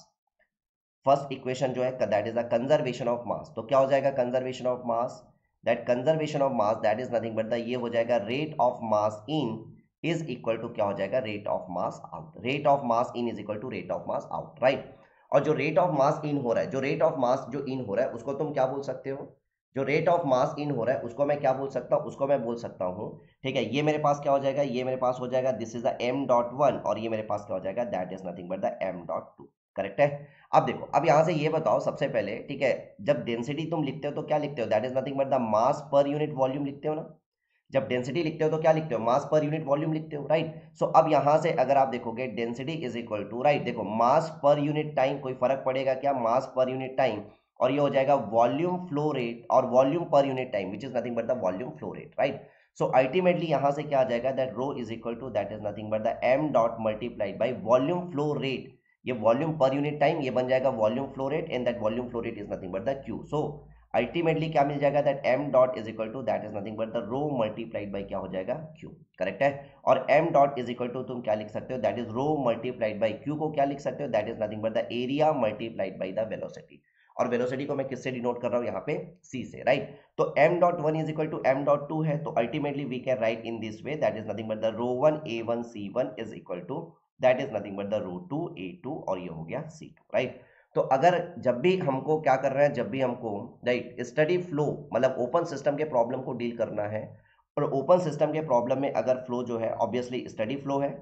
First equation जो है that is the conservation of mass. तो क्या हो जाएगा conservation of mass? That conservation of mass that is nothing but the, ये हो जाएगा rate of mass in is equal to क्या हो जाएगा? Rate of mass out. Rate of mass in is equal to rate of mass out, right. और जो rate of mass इन हो रहा है, जो रेट ऑफ मास जो इन हो रहा है उसको तुम क्या बोल सकते हो? जो रेट ऑफ मास इन हो रहा है उसको मैं क्या बोल सकता हूँ? उसको मैं बोल सकता हूँ, ठीक है, ये मेरे पास क्या हो जाएगा? ये मेरे पास हो जाएगा दिस इज द m.1, और ये मेरे पास क्या हो जाएगा? That is nothing but the m.2, correct है। अब देखो, अब यहां से ये बताओ सबसे पहले, ठीक है, जब डेंसिटी तुम लिखते हो तो क्या लिखते हो? That is nothing but the mass per unit volume लिखते हो ना। जब डेंसिटी लिखते हो तो क्या लिखते हो? मास पर यूनिट वॉल्यूम लिखते हो, राइट। सो अब यहां से अगर आप देखोगे density is equal to, right, देखो मास पर यूनिट टाइम, कोई फर्क पड़ेगा क्या? मास पर यूनिट टाइम, और ये हो जाएगा वॉल्यूम फ्लो रेट, और volume per unit time which is nothing but the volume flow rate, right. So ultimately यहां से क्या आ जाएगा? That rho is equal to that is nothing but the m dot multiplied by volume flow rate. ये volume per unit time, ये बन जाएगा volume flow rate, and that volume flow rate is nothing but the q। So ultimately क्या मिल जाएगा? That m dot is equal to that is nothing but the rho multiplied by क्या हो जाएगा? q, correct है। और m dot is equal to तुम क्या लिख सकते हो? That is rho multiplied by q को क्या लिख सकते हो? That is nothing but the area multiplied by the velocity. और वेलोसिटी को मैं किससे डिनोट कर रहा हूं? यहाँ पे c से, राइट। तो m.1 is equal to m.2 है, तो ultimately we can write in this way that is nothing but the ρ1 a1 c1 is equal to that is nothing but the ρ2 a2, और ये हो गया c2, राइट। तो अगर जब भी हमको क्या कर रहे हैं, जब भी हमको राइट स्टडी फ्लो मतलब ओपन सिस्टम के प्रॉब्लम को डील करना है, और ओपन सिस्टम के प्रॉब्लम में अगर फ्लो जो है ऑब्वियसली स्टडी फ्लो है,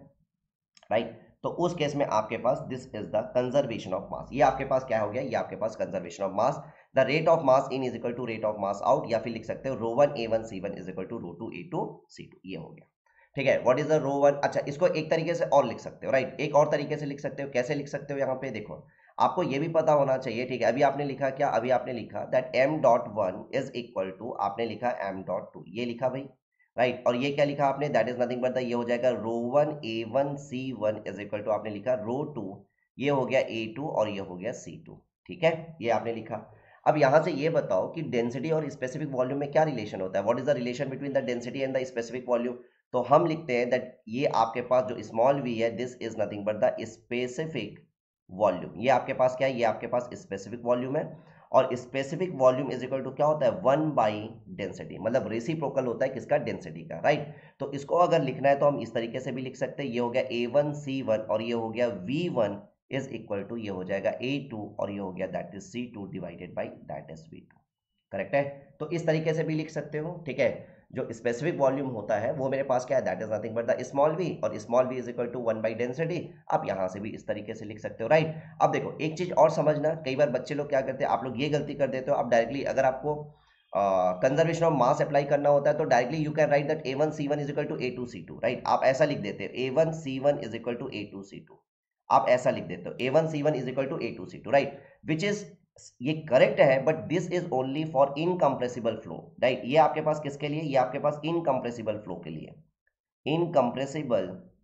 राइट, तो उस केस में आपके पास this is the conservation of mass. ये आपके पास क्या हो गया? ये आपके पास conservation of mass, the rate of mass in is equal to rate of mass out, या फिर लिख सकते हो ρ1 a1 c1 is equal to ρ2 a2 c2, ये हो गया, ठीक है। What is the ρ1? अच्छा, इसको एक तरीके से और लिख सकते हो, राइट, एक और तरीके से लिख सकते हो। कैसे लिख सकते हो? यहाँ पे देखो, आपको ये भी पता होना चाहिए, ठीक है। अभी आपने लिखा क्या? अभी आपने लिखा that m.1 is equal to, आपने लिखा m.2, ये लिखा भाई, राइट। और ये क्या लिखा आपने? दैट इज नथिंग बट ये हो जाएगा ρ1 a1 c1 is equal to, आपने लिखा ρ2, ये हो गया a2, और ये हो गया c2, ठीक है, ये आपने लिखा। अब यहां से ये बताओ कि डेंसिटी और स्पेसिफिक वॉल्यूम में क्या रिलेशन होता है? What is the relation between the density and the specific volume? तो हम लिखते हैं दैट ये आपके पास जो स्मॉल v है, this is nothing but the specific volume. ये आपके पास क्या है? ये आपके पास स्पेसिफिक वॉल्यूम है। और specific volume is equal to क्या होता है 1 बाई डेंसिटी, मतलब रेसिप्रोकल होता है किसका, डेंसिटी का, राइट। तो इसको अगर लिखना है तो हम इस तरीके से भी लिख सकते हैं, ये हो गया A1C1 और ये हो गया V1 इज इक्वल टू ये हो जाएगा A2 और ये हो गया that is C2 divided by that is V2, correct है। तो इस तरीके से भी लिख सकते हो, ठीक है। जो स्पेसिफिक वॉल्यूम होता है वो मेरे पास क्या है, that is nothing but the small v, और small v is equal to 1 by density. आप यहां से भी इस तरीके से लिख सकते हो, राइट। अब देखो एक चीज और समझना, कई बार बच्चे लोग क्या करते हैं, आप लोग ये गलती कर देते हो, आप डायरेक्टली अगर आपको कंजर्वेशन ऑफ मास अप्लाई करना होता है तो directly you can write that A1C1 is equal to A2C2, right. आप ऐसा लिख देते हो A1C1 is equal to A2C2, आप ऐसा लिख देते हो A1C1 is equal to A2C2, right, which is ये करेक्ट है, but this is only for incompressible flow, right. ये आपके पास किसके लिए, ये आपके पास इनकम्प्रेसिबल फ्लो के लिए, इनकम्प्रेसिबल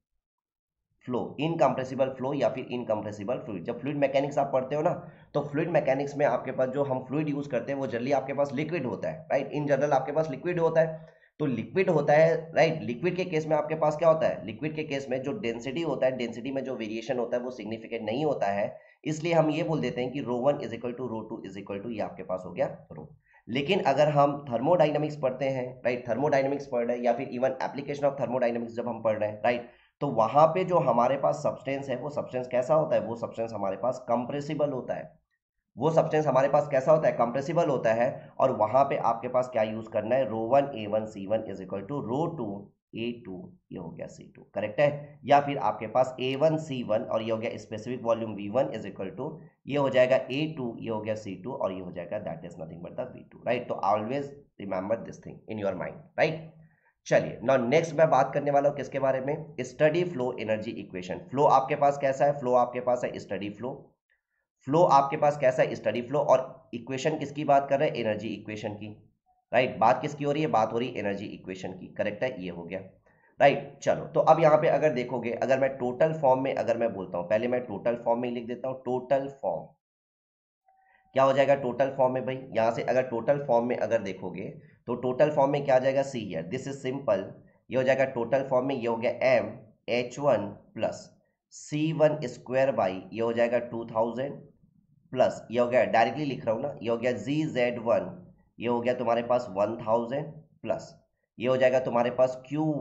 फ्लो या फिर इनकम्प्रेसिबल फ्लूइड। जब फ्लूइड मैकेनिक्स आप पढ़ते हो ना, तो फ्लूइड मैकेनिक्स में आपके पास जो हम फ्लूइड यूज करते हैं वो जनरली आपके पास लिक्विड होता है, राइट। इन जनरल आपके पास लिक्विड होता है, तो लिक्विड होता है, राइट। लिक्विड के केस में आपके पास क्या होता है, लिक्विड के केस में जो डेंसिटी होता है, डेंसिटी में जो वेरिएशन होता है वो सिग्निफिकेंट नहीं होता है, इसलिए हम ये बोल देते हैं कि ρ1 is equal to ρ2 is equal to ये आपके पास हो गया रो। लेकिन अगर हम थर्मोडाइनमिक्स पढ़ते हैं, राइट, थर्मोडाइनमिक्स पढ़ रहे हैं या फिर इवन एप्लीकेशन ऑफ थर्मोडाइनमिक्स जब हम पढ़ रहे हैं, राइट, तो वहां पे जो हमारे पास सब्सटेंस है वो सब्सटेंस कैसा होता है, वो सब्सटेंस हमारे पास कंप्रेसिबल होता है, वो सब्सटेंस हमारे पास कैसा होता है, कंप्रेसिबल होता है। और वहां पे आपके पास क्या यूज करना है, ρ1 A1C1 is equal to ρ2 A2 ये हो गया C2, करेक्ट है। या फिर आपके पास A1C1 और ये हो गया specific volume V1 is equal to ये हो जाएगा A2 ये हो गया C2 और ये हो जाएगा that is nothing but the V2, right. तो always remember this thing in your mind, right. चलिए नाउ नेक्स्ट मैं बात करने वाला हूं किसके बारे में, steady flow energy equation. Flow आपके पास कैसा है, फ्लो आपके पास है स्टडी फ्लो, फ्लो आपके पास कैसा है, स्टडी फ्लो। और इक्वेशन किसकी बात कर रहे हैं, एनर्जी इक्वेशन की, राइट। बात किसकी हो रही है, बात हो रही है एनर्जी इक्वेशन की, करेक्ट है, ये हो गया, राइट। चलो तो अब यहाँ पे अगर देखोगे, अगर मैं टोटल फॉर्म में अगर मैं बोलता हूँ, पहले मैं टोटल फॉर्म में लिख देता हूँ, टोटल फॉर्म क्या हो जाएगा, टोटल फॉर्म में भाई यहाँ से अगर टोटल फॉर्म में अगर देखोगे तो टोटल फॉर्म में क्या आ जाएगा, see here, this is simple, ये हो जाएगा टोटल फॉर्म में, ये हो गया MH1 plus C1 square by ये हो जाएगा 2000 प्लस ये हो गया, डायरेक्टली लिख रहा हूं ना, ये हो गया GZ1 ये हो गया तुम्हारे पास 1000 प्लस ये हो जाएगा तुम्हारे पास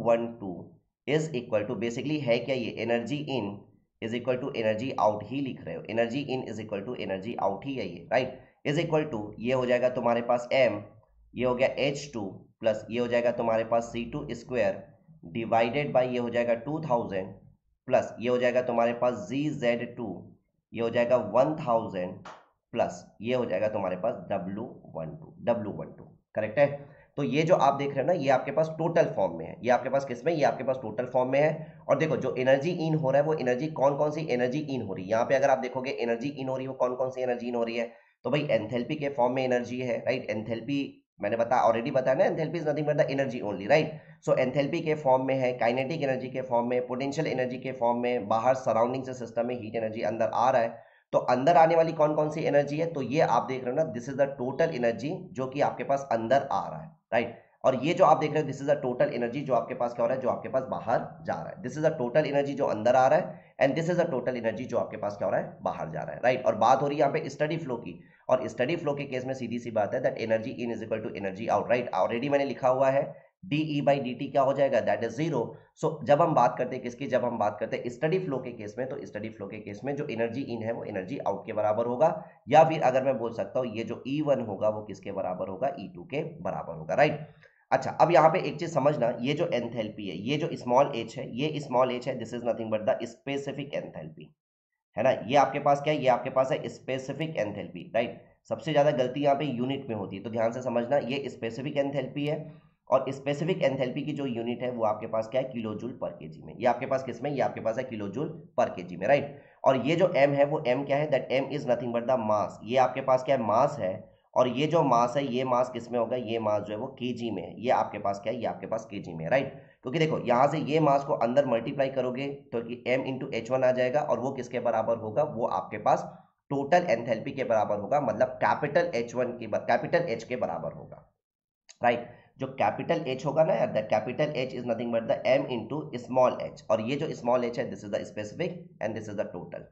Q12 is equal to, basically है क्या ये, energy in is equal to energy out ही लिख रहे हो, energy in is equal to energy out ही है ये, राइट, इज इक्वल टू ये हो जाएगा तुम्हारे पास M ये हो गया H2 प्लस ये हो जाएगा तुम्हारे पास C2 स्क्वायर डिवाइडेड बाई ये हो जाएगा 2000 प्लस ये हो जाएगा तुम्हारे पास GZ2 ये हो जाएगा 1000 प्लस ये हो जाएगा तुम्हारे पास W12, करेक्ट है। तो ये जो आप देख रहे हैं ना, ये आपके पास टोटल फॉर्म में है, ये आपके पास किस में, ये आपके पास टोटल फॉर्म में है। और देखो जो एनर्जी इन हो रहा है वो एनर्जी कौन कौन सी एनर्जी इन हो रही है, यहाँ पे अगर आप देखोगे एनर्जी इन हो रही है वो कौन कौन सी एनर्जी इन हो रही है, तो भाई एंथैल्पी के फॉर्म में एनर्जी है, राइट। एंथैल्पी मैंने ऑलरेडी बताया ना, enthalpy is nothing but the energy only, right. So enthalpy के फॉर्म में है, काइनेटिक एनर्जी के फॉर्म में, पोटेंशियल एनर्जी के फॉर्म में, बाहर सराउंडिंग से सिस्टम में हीट एनर्जी अंदर आ रहा है, तो अंदर आने वाली कौन कौन सी एनर्जी है, तो ये आप देख रहे हो ना, this is the total energy जो कि आपके पास अंदर आ रहा है, राइट। और ये जो आप देख रहे हो this is the total energy जो आपके पास क्या हो रहा है, जो आपके पास बाहर जा रहा है, this is the total energy जो अंदर आ रहा है and this is the total energy जो आपके पास क्या हो रहा है, बाहर जा रहा है, राइट। और बात हो रही है यहाँ पे स्टडी फ्लो की, और स्टडी फ्लो के केस में सीधी सी बात है that energy in is equal to energy out, right. Already मैंने लिखा हुआ है DE/dt क्या हो जाएगा, दैट इज 0। सो जब हम बात करते हैं किसकी, जब हम बात करते हैं स्टडी फ्लो के केस में, तो स्टडी फ्लो के केस में जो एनर्जी इन है वो एनर्जी आउट के बराबर होगा, या फिर अगर मैं बोल सकता हूँ ये जो E1 होगा वो किसके बराबर होगा, E2 के बराबर होगा, राइट। अच्छा अब यहाँ पे एक चीज समझना, ये जो एंथैल्पी है, ये जो स्मॉल h है, ये स्मॉल h है, this is nothing but the specific enthalpy, है ना। ये आपके पास क्या है, ये आपके पास है स्पेसिफिक एंथैल्पी, राइट। सबसे ज्यादा गलती यहाँ पे यूनिट में होती है, तो ध्यान से समझना, ये स्पेसिफिक एंथैल्पी है, और स्पेसिफिक एंथैल्पी की जो यूनिट है वो आपके पास क्या है, किलो जूल पर केजी में, ये आपके पास किसमें, ये आपके पास है किलो जूल पर केजी में, राइट। और ये जो m है वो m क्या है, that m is nothing but the mass, ये आपके पास क्या है, मास है, और ये जो मास है ये मास किसमें होगा, ये मास जो है वो केजी में है, ये आपके पास क्या है, ये आपके पास केजी में है, राइट। क्योंकि देखो यहाँ से ये मास को अंदर मल्टीप्लाई करोगे तो कि m इंटू H1 आ जाएगा, और वो किसके बराबर होगा, वो आपके पास टोटल एंथैल्पी के बराबर होगा, मतलब कैपिटल H1 की कैपिटल H के बराबर होगा, राइट। जो कैपिटल H होगा ना यार, the capital H is nothing but the m into small h, और ये जो स्मॉल h है this is the specific and this is the total,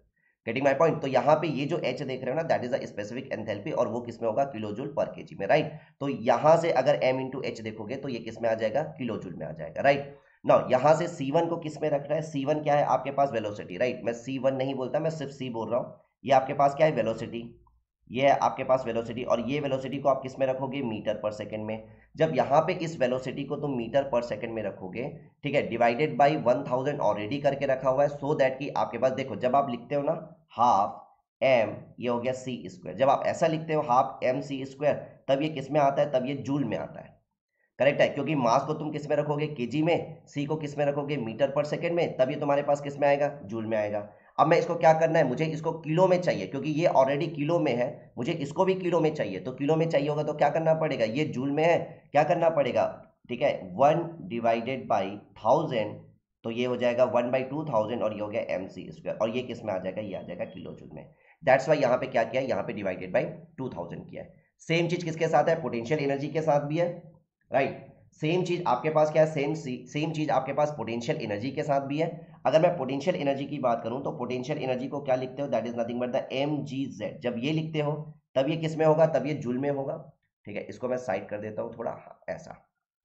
getting my point. तो यहाँ पे ये जो H देख रहे हो ना, that is a specific enthalpy, और वो किस में होगा, किलो जूल पर केजी में, राइट। तो यहाँ से अगर M इंटू H देखोगे तो ये किस में आ जाएगा, किलो जूल में आ जाएगा, राइट। नाउ यहाँ से C1 को किस में रख रहा है, C1 क्या है आपके पास, वेलोसिटी, राइट। मैं C1 नहीं बोलता, मैं सिर्फ C बोल रहा हूँ। ये आपके पास क्या है, वेलोसिटी, ये है आपके पास वेलोसिटी, और ये वेलोसिटी को आप किस में रखोगे, मीटर पर सेकंड में। जब यहाँ पे इस वेलोसिटी को तुम मीटर पर सेकंड में रखोगे, ठीक है, डिवाइडेड बाय 1000 ऑलरेडी करके रखा हुआ है, सो दैट कि आपके पास देखो, जब आप लिखते हो ना हाफ m, ये हो गया c स्क्वायर, जब आप ऐसा लिखते हो हाफ m c स्क्वायर, तब ये किस में आता है, तब ये जूल में आता है, करेक्ट है, क्योंकि मास को तुम किस में रखोगे, केजी में, सी को किस में रखोगे, मीटर पर सेकंड में, तब ये तुम्हारे पास किस में आएगा, जूल में आएगा। अब मैं इसको क्या करना है, मुझे इसको किलो में चाहिए, क्योंकि ये ऑलरेडी किलो में है, मुझे इसको भी किलो में चाहिए, तो किलो में चाहिए होगा तो क्या करना पड़ेगा, ये जूल में है, क्या करना पड़ेगा, ठीक है, 1 डिवाइडेड बाई 1000, तो ये हो जाएगा 1/2000, और ये हो गया mc स्क्वायर, और ये किस में आ जाएगा, ये आ जाएगा किलो जूल में। दैट्स वाई यहाँ पे क्या किया है, यहाँ पे डिवाइडेड बाई 2000 किया है। सेम चीज किसके साथ है, पोटेंशियल एनर्जी के साथ भी है, राइट। सेम चीज आपके पास क्या है, सेम चीज आपके पास पोटेंशियल एनर्जी के साथ भी है। अगर मैं पोटेंशियल एनर्जी की बात करूं तो पोटेंशियल एनर्जी को क्या लिखते हो, that is nothing but the mgz। जब ये लिखते हो तब ये किस में होगा, तब ये जूल में होगा, ठीक है। इसको मैं साइड कर देता हूं थोड़ा, ऐसा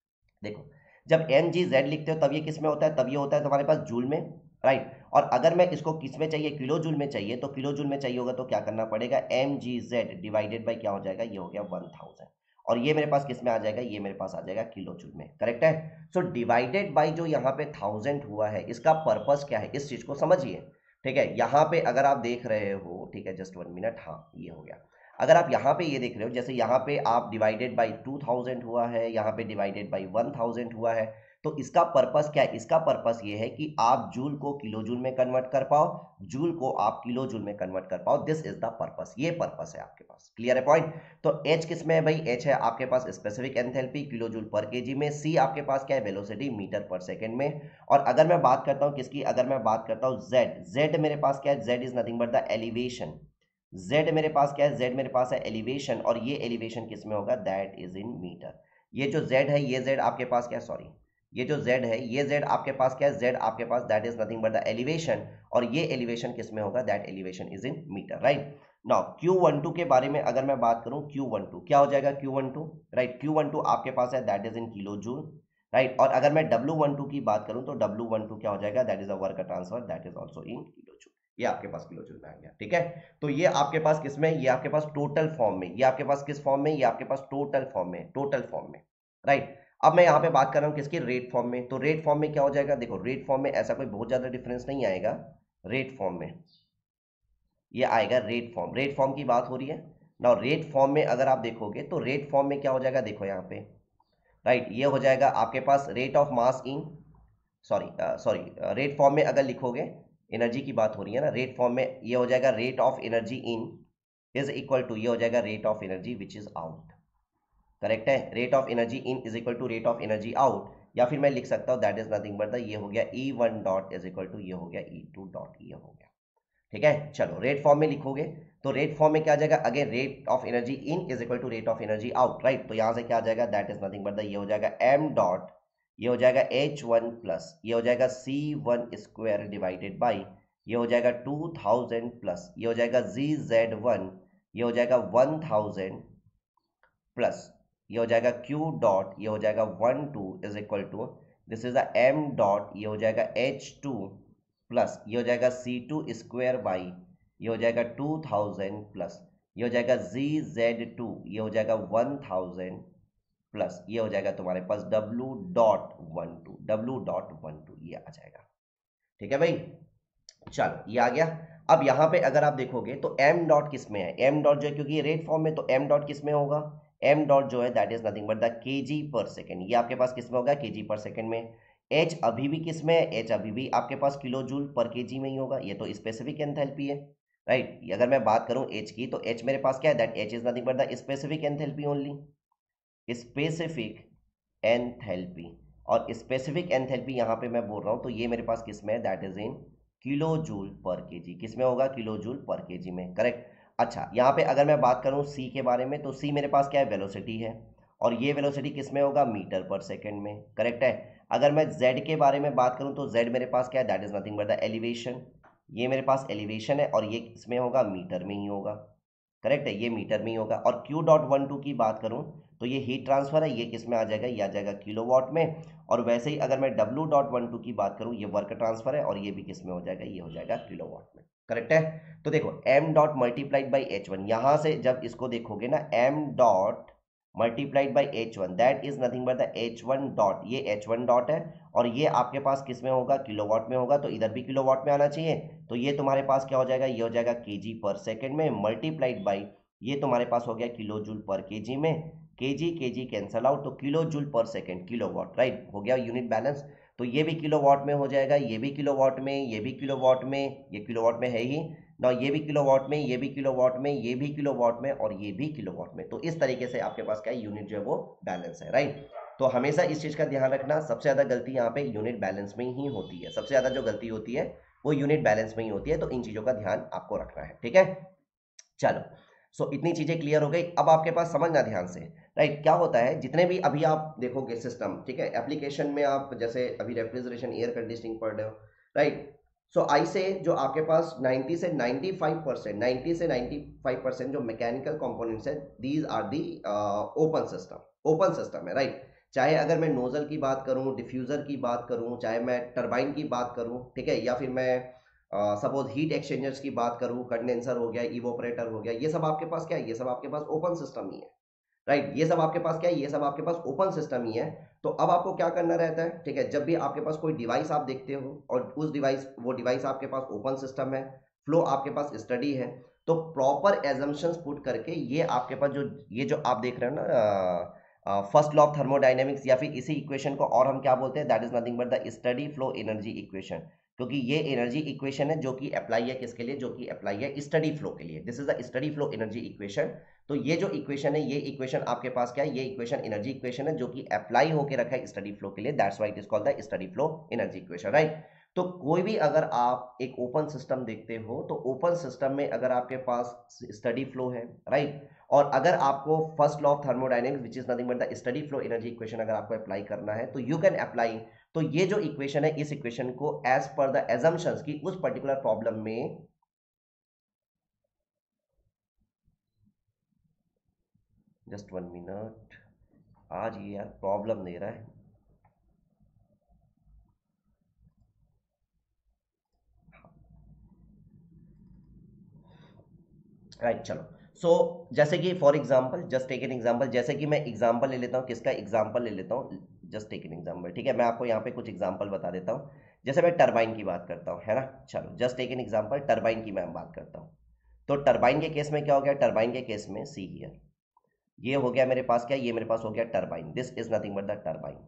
देखो, जब mgz लिखते हो तब ये किस में होता है, तब ये होता है तुम्हारे पास जूल में, राइट। और अगर मैं इसको किस में चाहिए, किलो जूल में चाहिए, तो किलो जूल में चाहिए होगा तो क्या करना पड़ेगा, mgz डिवाइडेड बाई क्या हो जाएगा, ये हो गया 1000, और ये मेरे पास किस में आ जाएगा, ये मेरे पास आ जाएगा किलो जूल में, करेक्ट है। सो डिवाइडेड बाय जो यहाँ पे 1000 हुआ है, इसका पर्पस क्या है, इस चीज को समझिए, ठीक है। यहाँ पे अगर आप देख रहे हो, ठीक है, जस्ट 1 मिनट, हाँ ये हो गया। अगर आप यहाँ पे ये देख रहे हो, जैसे यहाँ पे आप डिवाइडेड बाई 2000 हुआ है, यहाँ पे डिवाइडेड बाई 1000 हुआ है, तो इसका पर्पस क्या है, इसका पर्पस ये है कि आप जूल को किलो जूल में कन्वर्ट कर पाओ, जूल को आप किलो जूल में कन्वर्ट कर पाओ, दिस इज द पर्पस, ये पर्पस है आपके पास, क्लियर है पॉइंट। तो H किस में है भाई, H है आपके पास specific enthalpy kilo joule per KG में, C आपके पास क्या है, वेलोसिटी मीटर पर सेकंड में। और अगर मैं बात करता हूँ किसकी, अगर मैं बात करता हूँ Z मेरे पास क्या है, Z is nothing but the elevation, Z मेरे पास क्या है, Z मेरे पास है एलिवेशन, और ये एलिवेशन किस में होगा, दैट इज इन मीटर। ये जो Z है, ये Z आपके पास क्या, सॉरी, ये जो Z है, ये Z आपके पास क्या है, Z आपके पास that is nothing but the elevation, और ये एलिवेशन किस में होगा, that elevation is in meter, right. Now Q12 के बारे में अगर मैं बात करूं, Q12 क्या हो जाएगा, Q12, राइट, Q12 आपके पास है that is in kilo joule, right. और अगर मैं W12 की बात करूं तो W12 क्या हो जाएगा, that is a work transfer, that is also in kilo joule, ये आपके पास किलो जूल में आ गया, ठीक है। तो ये आपके पास किस में, ये आपके पास टोटल फॉर्म में, ये आपके पास किस फॉर्म में, ये आपके पास टोटल फॉर्म में, टोटल फॉर्म में, राइट। अब मैं यहाँ पे बात कर रहा हूँ किसकी, रेट फॉर्म में। तो रेट फॉर्म में क्या हो जाएगा, देखो रेट फॉर्म में ऐसा कोई बहुत ज्यादा डिफरेंस नहीं आएगा, रेट फॉर्म में ये आएगा रेट फॉर्म, रेट फॉर्म की बात हो रही है ना। रेट फॉर्म में अगर आप देखोगे तो रेट फॉर्म में क्या हो जाएगा, देखो यहाँ पे, राइट, ये हो जाएगा आपके पास rate of mass in, sorry rate form में अगर लिखोगे, एनर्जी की बात हो रही है ना, रेट फॉर्म में ये हो जाएगा rate of energy in is equal to, ये हो जाएगा rate of energy which is out, correct है। Rate of energy in is equal to rate of energy out, या फिर मैं लिख सकता हूं that is nothing but the, ये हो गया E1 dot is equal to, ये हो गया E2 डॉट, ये हो गया, ठीक है। चलो रेट फॉर्म में लिखोगे तो रेट फॉर्म में क्या आ जाएगा, again rate of energy in is equal to rate of energy out, right. तो यहां से क्या आ जाएगा, that is nothing but the, ये हो जाएगा m डॉट, ये हो जाएगा H1 प्लस, ये हो जाएगा C1 स्क्वायर डिवाइडेड बाई, ये हो जाएगा 2000 प्लस, ये हो जाएगा GZ1, ये हो जाएगा 1000 प्लस, ये हो जाएगा Q डॉट, ये हो जाएगा 12 is equal to, this is the M dot, ये हो जाएगा H2 प्लस, ये हो जाएगा C2 स्क्वायर बाई, ये हो जाएगा 2000 प्लस, ये हो जाएगा GZ2, ये हो जाएगा 1000 प्लस, ये हो जाएगा तुम्हारे पास W डॉट 12, ये आ जाएगा, ठीक है भाई। चलो ये आ गया। अब यहाँ पे अगर आप देखोगे तो m डॉट किस में है, m डॉट जो है, क्योंकि ये रेट फॉर्म में, तो m डॉट किस में होगा, m डॉट जो है that is nothing but the kg per second, ये आपके पास किस में होगा, kg पर सेकेंड में। h अभी भी किस में है, h अभी भी आपके पास किलो जूल पर kg में ही होगा, ये तो स्पेसिफिक एंथैल्पी है, राइट। अगर मैं बात करूं h की, तो h मेरे पास क्या है, that h is nothing but the specific enthalpy only, specific enthalpy, और स्पेसिफिक एंथैल्पी यहाँ पे मैं बोल रहा हूँ तो ये मेरे पास किस में है, that is in kilo joule per KG, किस में होगा, किलो जूल पर केजी में, करेक्ट। अच्छा यहाँ पे अगर मैं बात करूँ C के बारे में, तो C मेरे पास क्या है, वेलोसिटी है, और ये वेलोसिटी किस में होगा, मीटर पर सेकंड में, करेक्ट है। अगर मैं Z के बारे में बात करूँ तो Z मेरे पास क्या है, that is nothing but the elevation, ये मेरे पास एलिवेशन है और ये इसमें होगा मीटर में ही होगा, करेक्ट है, ये मीटर में ही होगा। और Q.12 की बात करूं तो ये हीट ट्रांसफर है, ये किस में आ जाएगा, ये आ जाएगा किलोवाट में। और वैसे ही अगर मैं W.12 की बात करूं, ये वर्क ट्रांसफर है और ये भी किस में हो जाएगा, ये हो जाएगा किलोवाट में, करेक्ट है। तो देखो m dot multiplied by H1, यहां से जब इसको देखोगे ना, m dot multiplied by H1 that is nothing but the H1 dot, ये H1 डॉट है और ये आपके पास किस में होगा, किलोवाट में होगा, तो इधर भी किलोवाट में आना चाहिए। तो ये तुम्हारे पास क्या हो जाएगा, ये हो जाएगा केजी पर सेकेंड में, मल्टीप्लाइड बाई ये तुम्हारे पास हो गया किलो जूल पर केजी में, केजी केजी कैंसल आउट, तो kilo joule per second kilowatt, right, हो गया यूनिट बैलेंस। तो ये भी किलोवाट में हो जाएगा, ये भी किलोवाट में, ये भी किलोवाट में, ये किलोवाट में है ही ना, ये भी किलोवाट में, ये भी किलोवाट में, ये भी किलोवाट में और ये भी किलोवाट में। तो इस तरीके से आपके पास क्या यूनिट जो है वो बैलेंस है, राइट। तो हमेशा इस चीज का ध्यान रखना, सबसे ज्यादा गलती यहाँ पे यूनिट बैलेंस में ही होती है, सबसे ज्यादा जो गलती होती है वो यूनिट बैलेंस में ही होती है। तो इन चीजों का ध्यान आपको रखना है, ठीक है। चलो, सो इतनी चीजें क्लियर हो गई। अब आपके पास समझना ध्यान से, राइट, क्या होता है, जितने भी अभी आप देखोगे सिस्टम, ठीक है, एप्लीकेशन में आप जैसे अभी रेफ्रिजरेशन एयर कंडीशनिंग पढ़ रहे हो, राइट। सो आई से जो आपके पास 90 से 95% जो मैकेनिकल कंपोनेंट्स है, these are the open system है, राइट। चाहे अगर मैं नोजल की बात करूं, डिफ्यूजर की बात करूं, चाहे मैं टरबाइन की बात करूं, ठीक है, या फिर मैं सपोज हीट एक्सचेंजर्स की बात करूं, कंडेंसर हो गया, इवोपरेटर हो गया, ये सब आपके पास क्या है, ये सब आपके पास ओपन सिस्टम ही है, राइट। ये सब आपके पास क्या है, ये सब आपके पास ओपन सिस्टम ही है। तो अब आपको क्या करना रहता है, ठीक है, जब भी आपके पास कोई डिवाइस आप देखते हो और उस वो डिवाइस आपके पास ओपन सिस्टम है, फ्लो आपके पास स्टडी है, तो प्रॉपर एजम्पशंस पुट करके ये आपके पास ये जो आप देख रहे हो ना, फर्स्ट लॉ ऑफ थर्मोडायनेमिक्स, या फिर इसी इक्वेशन को और हम क्या बोलते हैं, that is nothing but the steady flow energy equation, क्योंकि ये एनर्जी इक्वेशन है जो कि अप्लाई है किसके लिए, जो कि अप्लाई है स्टडी फ्लो के लिए। This is the steady flow energy equation. तो ये जो इक्वेशन है, ये इक्वेशन आपके पास क्या है, ये इक्वेशन एनर्जी इक्वेशन है जो कि अप्लाई होके रखा है स्टडी फ्लो के लिए, that's why it is called the steady flow energy equation, right. तो कोई भी अगर आप एक ओपन सिस्टम देखते हो, तो ओपन सिस्टम में अगर आपके पास स्टडी फ्लो है, राइट, और अगर आपको first law of thermodynamics which is nothing but the steady flow energy equation अगर आपको अप्लाई करना है, तो यू कैन अप्लाई। तो ये जो इक्वेशन है, इस इक्वेशन को एज पर द एजम्पशंस की उस पर्टिकुलर प्रॉब्लम में जस्ट 1 मिनट, आज ये यार प्रॉब्लम दे रहा है। राइट, चलो। सो जैसे कि for example, just take an example, जैसे कि मैं एग्जांपल ले लेता हूं, किसका एग्जांपल ले लेता हूं, जस्ट टेक एन एग्जांपल, ठीक है। मैं आपको यहाँ पे कुछ एग्जांपल बता देता हूँ। जैसे मैं टरबाइन की बात करता हूँ, है ना, चलो just take an example, turbine की मैं बात करता हूँ। तो टरबाइन के केस में क्या हो गया, टरबाइन के केस में सी हियर, ये हो गया मेरे पास क्या, ये मेरे पास हो गया turbine, this is nothing but the turbine,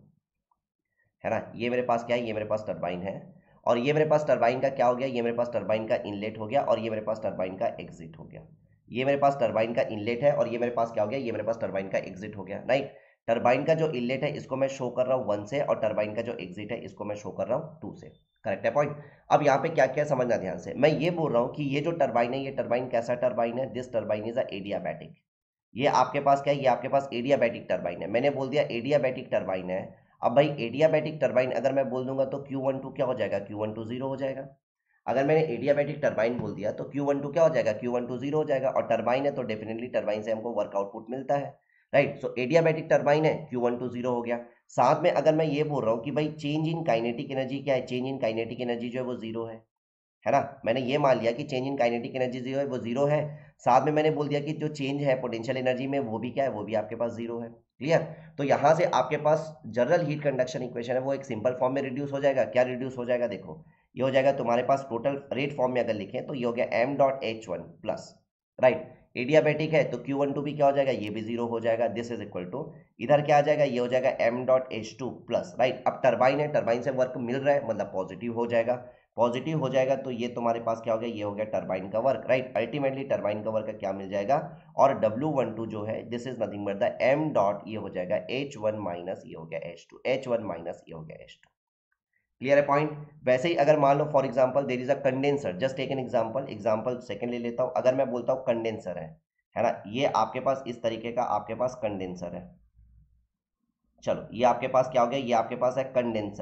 है ना। ये मेरे पास क्या है, ये मेरे पास टरबाइन है, और ये मेरे पास टरबाइन का क्या हो गया, ये मेरे पास टरबाइन का इनलेट हो गया, और ये मेरे पास टरबाइन का एग्जिट हो गया। ये मेरे पास टरबाइन का इनलेट है और ये मेरे पास क्या हो गया, ये मेरे पास टरबाइन का एग्जिट हो गया, राइट। टरबाइन का जो इनलेट है इसको मैं शो कर रहा हूँ 1 से, और टरबाइन का जो एग्जिट है इसको मैं शो कर रहा हूँ 2 से, करेक्ट है पॉइंट। अब यहाँ पे क्या क्या समझना ध्यान से, मैं ये बोल रहा हूँ कि ये जो टरबाइन है, ये टरबाइन कैसा टरबाइन है, this turbine is a adiabatic. ये आपके पास क्या है, ये आपके पास एडियाबैटिक टरबाइन है। मैंने बोल दिया एडियाबैटिक टरबाइन है। अब भाई एडियाबैटिक टरबाइन अगर मैं बोल दूंगा तो Q12 क्या हो जाएगा, Q12 0 हो जाएगा। अगर मैंने एडियाबैटिक टरबाइन बोल दिया तो Q12 क्या हो जाएगा, Q12 0 हो जाएगा। और टरबाइन है तो डेफिनेटली टरबाइन से हमको वर्क आउटपुट मिलता है, राइट। सो एडियाबैटिक टरबाइन है, Q12 0 हो गया। साथ में अगर मैं ये बोल रहा हूँ कि भाई चेंज इन काइनेटिक एनर्जी क्या है, चेंज इन काइनेटिक एनर्जी जो है वो 0 है ना। मैंने ये मान लिया कि चेंज इन काइनेटिक एनर्जी 0 है, वो 0 है। साथ में मैंने बोल दिया कि जो चेंज है पोटेंशियल एनर्जी में वो भी क्या है, वो भी आपके पास 0 है, क्लियर। तो यहाँ से आपके पास जनरल हीट कंडक्शन इक्वेशन है वो एक सिंपल फॉर्म में रिड्यूस हो जाएगा। क्या रिड्यूस हो जाएगा, देखो ये हो जाएगा तुम्हारे पास टोटल रेट फॉर्म में अगर लिखें तो ये हो गया m.h1 प्लस, राइट। एडियाबैटिक है तो Q12 भी क्या हो जाएगा, ये भी 0 हो जाएगा। दिस इज इक्वल टू इधर क्या आ जाएगा, ये हो जाएगा m.h2 प्लस, राइट। अब टरबाइन है, टरबाइन से वर्क मिल रहा है मतलब पॉजिटिव हो जाएगा, पॉजिटिव हो जाएगा तो ये तुम्हारे पास क्या हो गया, ये हो गया टरबाइन का वर्क, राइट। अल्टीमेटली टरबाइन का वर्क का क्या मिल जाएगा, और W12 जो है this is nothing but the m dot, ये हो जाएगा H1 माइनस ये हो गया H2, H1 माइनस ये हो गया H2, क्लियर है पॉइंट। वैसे ही अगर मान लो for example there is a condenser, just take an example second ले लेता हूं। अगर मैं बोलता हूं कंडेंसर है ना, ये आपके पास इस तरीके का आपके पास कंडेंसर है। चलो ये आपके पास क्या हो गया, ये आपके पास है कंडेंसर।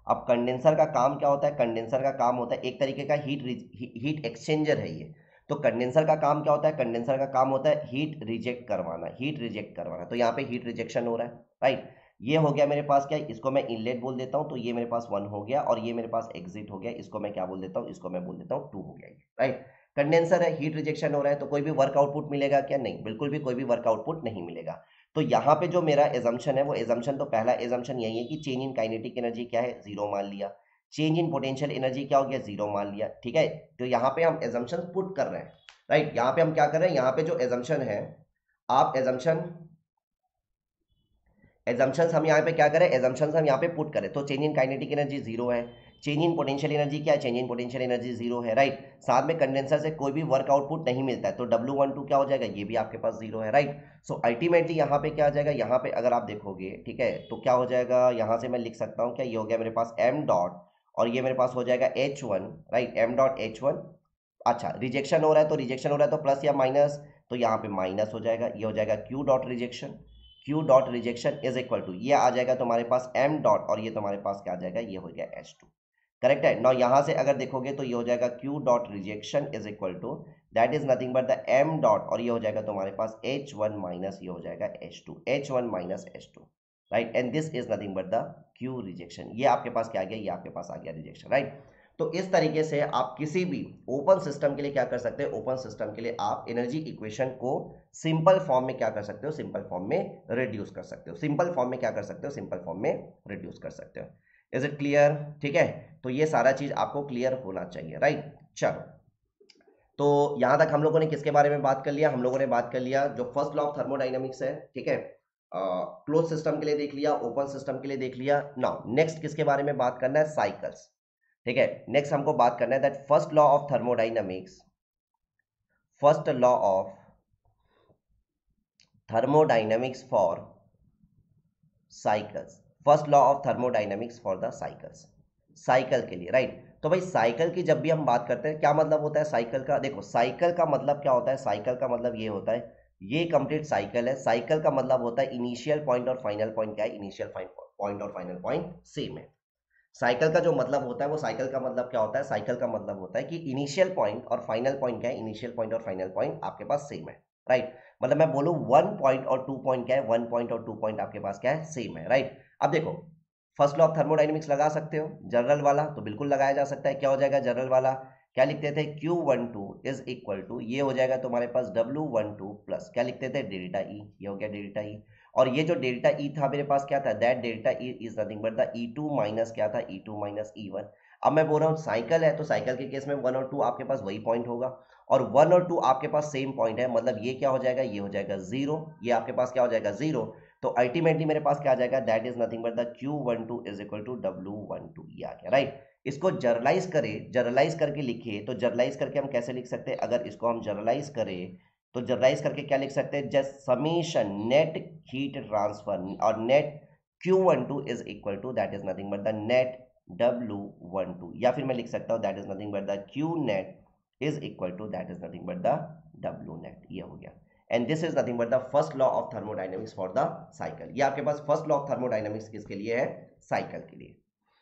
अब कंडेंसर का काम क्या होता है? कंडेंसर का काम होता है एक तरीके का हीट एक्सचेंजर है ये। तो कंडेंसर का काम क्या होता है? कंडेंसर का काम होता है हीट रिजेक्ट करवाना, हीट रिजेक्ट करवाना। तो यहाँ पे हीट रिजेक्शन हो रहा है, राइट। ये हो गया मेरे पास क्या, इसको मैं इनलेट बोल देता हूँ, तो ये मेरे पास 1 हो गया, और ये मेरे पास एग्जिट हो गया, इसको मैं क्या बोल देता हूँ, इसको मैं बोल देता हूँ 2 हो गया, राइट। कंडेंसर है, हीट रिजेक्शन हो रहा है, तो कोई भी वर्क आउटपुट मिलेगा क्या? नहीं, बिल्कुल भी कोई भी वर्क आउटपुट नहीं मिलेगा। तो यहाँ पे जो मेरा एजम्पशन है वो एजम्पशन, तो पहला एजम्पशन यही है कि चेंज इन काइनेटिक एनर्जी क्या है? 0 मान लिया। चेंज इन पोटेंशियल एनर्जी क्या हो गया? 0 मान लिया, ठीक है। तो यहाँ पे हम एजम्पशन पुट कर रहे हैं, राइट। यहाँ पे हम क्या कर रहे हैं, यहाँ पे जो एजम्पशन है, आप एजम्पशंस हम यहाँ पे क्या करें, एजम्पशंस हम यहाँ पे पुट करें। तो चेंज इन काइनेटिक एनर्जी 0 है, चेंज इन पोटेंशियल एनर्जी क्या है? चेंज इन पोटेंशियल एनर्जी 0 है, राइट। साथ में कंडेंसर से कोई भी वर्क आउटपुट नहीं मिलता है, तो W12 क्या हो जाएगा? ये भी आपके पास 0 है, राइट। सो अल्टीमेटली यहाँ पे क्या आ जाएगा, यहाँ पे अगर आप देखोगे, ठीक है, तो क्या हो जाएगा, यहाँ से मैं लिख सकता हूँ क्या, ये हो गया मेरे पास m डॉट, और ये मेरे पास हो जाएगा H1, right, m dot H1। अच्छा, रिजेक्शन हो रहा है, तो रिजेक्शन हो रहा है तो प्लस या माइनस, तो यहाँ पे माइनस हो जाएगा, ये हो जाएगा Q dot rejection. Q dot rejection is equal to, ये आ जाएगा तुम्हारे पास m डॉट, और ये तुम्हारे पास क्या आ जाएगा, ये हो गया H2, करेक्ट है ना। यहाँ से अगर देखोगे तो ये हो जाएगा Q dot rejection is equal to that is nothing but the m dot, और ये हो जाएगा तुम्हारे पास H1 माइनस ये हो जाएगा H2, H1 minus H2, right. And this is nothing but the Q rejection. ये आपके पास क्या आ गया, ये आपके पास आ गया रिजेक्शन, राइट। तो इस तरीके से आप किसी भी ओपन सिस्टम के लिए क्या कर सकते हैं, ओपन सिस्टम के लिए आप एनर्जी इक्वेशन को सिंपल फॉर्म में क्या कर सकते हो, सिंपल फॉर्म में रिड्यूस कर सकते हो, सिंपल फॉर्म में क्या कर सकते हो, सिंपल फॉर्म में रिड्यूस कर सकते हो। Is it clear? ठीक है, तो ये सारा चीज आपको क्लियर होना चाहिए, राइट। चलो, तो यहां तक हम लोगों ने किसके बारे में बात कर लिया, हम लोगों ने बात कर लिया जो फर्स्ट लॉ ऑफ थर्मोडाइनमिक्स है, ठीक है। क्लोज सिस्टम के लिए देख लिया, ओपन सिस्टम के लिए देख लिया। नाउ नेक्स्ट किसके बारे में बात करना है, साइकिल्स, ठीक है। नेक्स्ट हमको बात करना है that first law of thermodynamics, first law of thermodynamics for cycles, first law of thermodynamics for the cycles, cycle के लिए, राइट। तो भाई साइकिल की जब भी हम बात करते हैं क्या मतलब होता है साइकिल का, देखो साइकिल का मतलब क्या होता है, साइकिल का मतलब ये होता है, ये कंप्लीट साइकिल है। साइकिल का मतलब होता है इनिशियल पॉइंट और फाइनल पॉइंट क्या है, इनिशियल पॉइंट और फाइनल पॉइंट सेम है। साइकिल का जो मतलब होता है वो, साइकिल का मतलब क्या होता है, साइकिल का मतलब होता है कि इनिशियल पॉइंट और फाइनल पॉइंट क्या है, इनिशियल पॉइंट और फाइनल पॉइंट आपके पास सेम है, राइट। मतलब मैं बोलूं 1 पॉइंट और 2 पॉइंट क्या है, 1 पॉइंट और 2 पॉइंट आपके पास क्या है, सेम है, राइट। अब देखो फर्स्ट लॉ ऑफ थर्मोडाइनमिक्स लगा सकते हो, जनरल वाला, तो बिल्कुल लगाया जा सकता है। क्या हो जाएगा जनरल वाला, क्या लिखते थे, Q12 इज इक्वल टू, ये हो जाएगा तुम्हारे पास W12 प्लस क्या लिखते थे, डेल्टा ई, ये हो गया डेल्टा ई। और ये जो डेल्टा ई था मेरे पास क्या था, that delta E is nothing but the E2 minus क्या था, E2 माइनस E1। अब मैं बोल रहा हूँ साइकिल है, तो साइकिल के केस में 1 और 2 आपके पास वही पॉइंट होगा, और 1 और 2 आपके पास सेम पॉइंट है, मतलब ये क्या हो जाएगा, ये हो जाएगा 0, ये आपके पास क्या हो जाएगा 0। तो अल्टीमेटली मेरे पास क्या आ जाएगा, that is nothing but the Q12 is equal to W12, ये आ गया, राइट। इसको जर्नलाइज करें, जर्नलाइज करके लिखिए, तो जर्नलाइज करके हम कैसे लिख सकते हैं, अगर इसको हम जर्नलाइज करें तो जर्नलाइज करके क्या लिख सकते हैं, just summation net heat transfer, और net Q12 is equal to that is nothing but the net W12, या फिर मैं लिख सकता हूं that is nothing but the Q net is equal to that is nothing but the W net, ये हो गया। And this is nothing but the first law of thermodynamics for the cycle. ये आपके पास फर्स्ट लॉ ऑफ थर्मोडाइनमिक्स किसके लिए है, cycle के लिए,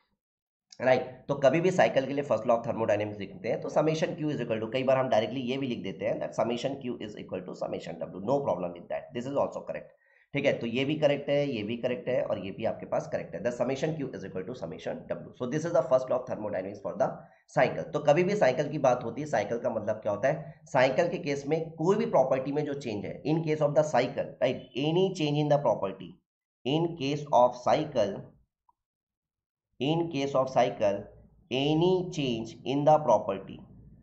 राइट। तो कभी भी साइकिल के लिए फर्स्ट लॉ ऑफ थर्मोडाइनमिक्स लिखते हैं तो summation Q is equal to, कई बार हम डायरेक्टली ये भी लिख देते हैं that summation Q is equal to summation W, no problem with that, this is also correct, ठीक है। तो ये भी करेक्ट है, ये भी करेक्ट है, और ये भी आपके पास करेक्ट है, the summation Q is equal to summation W। So this is the first law of thermodynamics for the cycle. तो कभी भी साइकिल की बात होती है, साइकिल का मतलब क्या होता है, साइकिल के केस में कोई भी प्रॉपर्टी में जो चेंज है, in case of the cycle, right, any change in the property, in case of cycle, in case of cycle, any change in the property,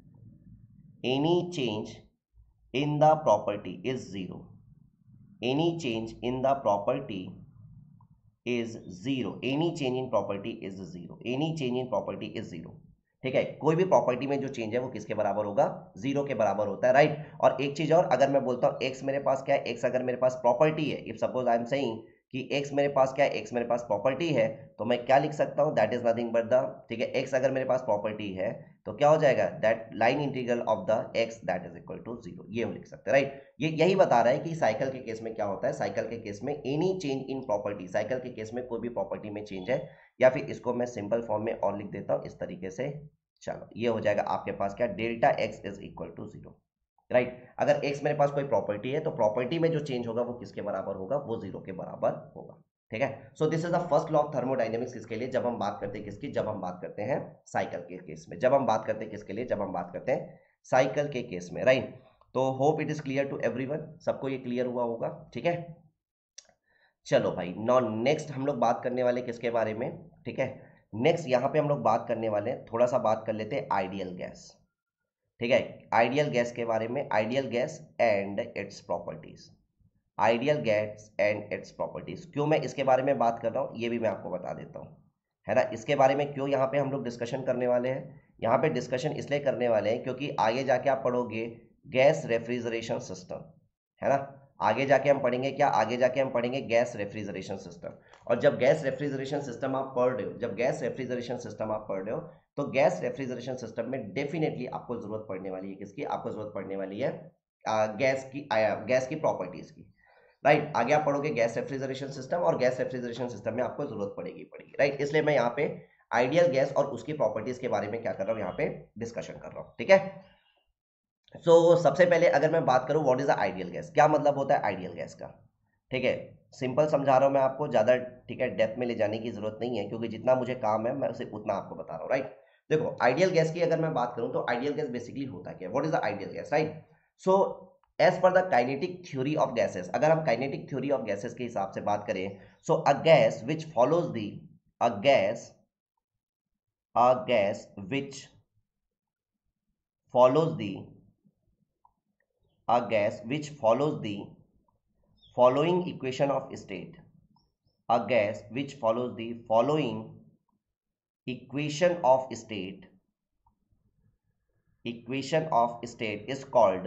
any change in the property is 0, any change in the property is 0, any change in property is 0, any change in property is 0, ठीक है। कोई भी property में जो change है वो किसके बराबर होगा, 0 के बराबर होता है, राइट। और एक चीज और, अगर मैं बोलता हूं x मेरे पास क्या है, x अगर मेरे पास प्रॉपर्टी है, if suppose I am saying कि x मेरे पास क्या है, x मेरे पास प्रॉपर्टी है, तो मैं क्या लिख सकता हूँ, that is nothing but the, ठीक है, x अगर मेरे पास प्रॉपर्टी है तो क्या हो जाएगा, that line integral of the x that is equal to 0, ये हम लिख सकते हैं, राइट। ये यही बता रहा है कि साइकिल के केस में क्या होता है, साइकिल के केस में any change in property, cycle के केस में कोई भी प्रॉपर्टी में चेंज है, या फिर इसको मैं सिंपल फॉर्म में और लिख देता हूँ इस तरीके से, चलो ये हो जाएगा आपके पास क्या, delta x is equal to 0, right. अगर x मेरे पास कोई प्रॉपर्टी है तो प्रॉपर्टी में जो चेंज होगा वो किसके बराबर होगा, वो 0 के बराबर होगा, ठीक है। So this is the first law of thermodynamics किसके लिए, जब हम बात करते हैं किसकी, जब हम बात करते हैं साइकिल के केस में, जब हम बात करते हैं किसके लिए, जब हम बात करते हैं साइकिल के केस में, राइट। तो hope it is clear to everyone, सबको ये क्लियर हुआ होगा, ठीक है। चलो भाई, नाउ नेक्स्ट हम लोग बात करने वाले किसके बारे में, ठीक है। नेक्स्ट यहाँ पे हम लोग बात करने वाले हैं, थोड़ा सा बात कर लेते हैं आइडियल गैस, ठीक है, आइडियल गैस के बारे में, ideal gas and its properties, ideal gas and its properties. क्यों मैं इसके बारे में बात कर रहा हूँ ये भी मैं आपको बता देता हूँ, है ना। इसके बारे में क्यों यहाँ पे हम लोग डिस्कशन करने वाले हैं, यहाँ पे डिस्कशन इसलिए करने वाले हैं क्योंकि आगे जाके आप पढ़ोगे गैस रेफ्रिजरेशन सिस्टम, है ना। आगे जाके हम पढ़ेंगे क्या, आगे जाके हम पढ़ेंगे गैस रेफ्रिजरेशन सिस्टम। और जब गैस रेफ्रिजरेशन सिस्टम आप पढ़ रहे हो, जब गैस रेफ्रिजरेशन सिस्टम आप पढ़ रहे हो, तो गैस रेफ्रिजरेशन सिस्टम में डेफिनेटली आपको जरूरत पड़ने वाली है किसकी, आपको जरूरत पड़ने वाली है गैस की प्रॉपर्टीज की, राइट। आगे आप पढ़ोगे गैस रेफ्रिजरेशन सिस्टम, और गैस रेफ्रिजरेशन सिस्टम में आपको जरूरत पड़ेगी, राइट। इसलिए मैं यहाँ पे आइडियल गैस और उसकी प्रॉपर्टीज के बारे में क्या कर रहा हूँ, यहाँ पे डिस्कशन कर रहा हूँ, ठीक है। सो सबसे पहले अगर मैं बात करूँ what is the ideal gas, क्या मतलब होता है आइडियल गैस का, ठीक है। सिंपल समझा रहा हूँ मैं आपको, ज्यादा ठीक है डेप्थ में ले जाने की जरूरत नहीं है, क्योंकि जितना मुझे काम है मैं उसे उतना आपको बता रहा हूँ, राइट। देखो आइडियल गैस की अगर मैं बात करूँ तो आइडियल गैस बेसिकली होता क्या है, what is the ideal gas, right. So as per the kinetic theory of gases, अगर हम काइनेटिक थ्योरी ऑफ गैसेस के हिसाब से बात करें, so a gas which follows the a gas which follows the following equation of state, a gas which follows the following equation of state is called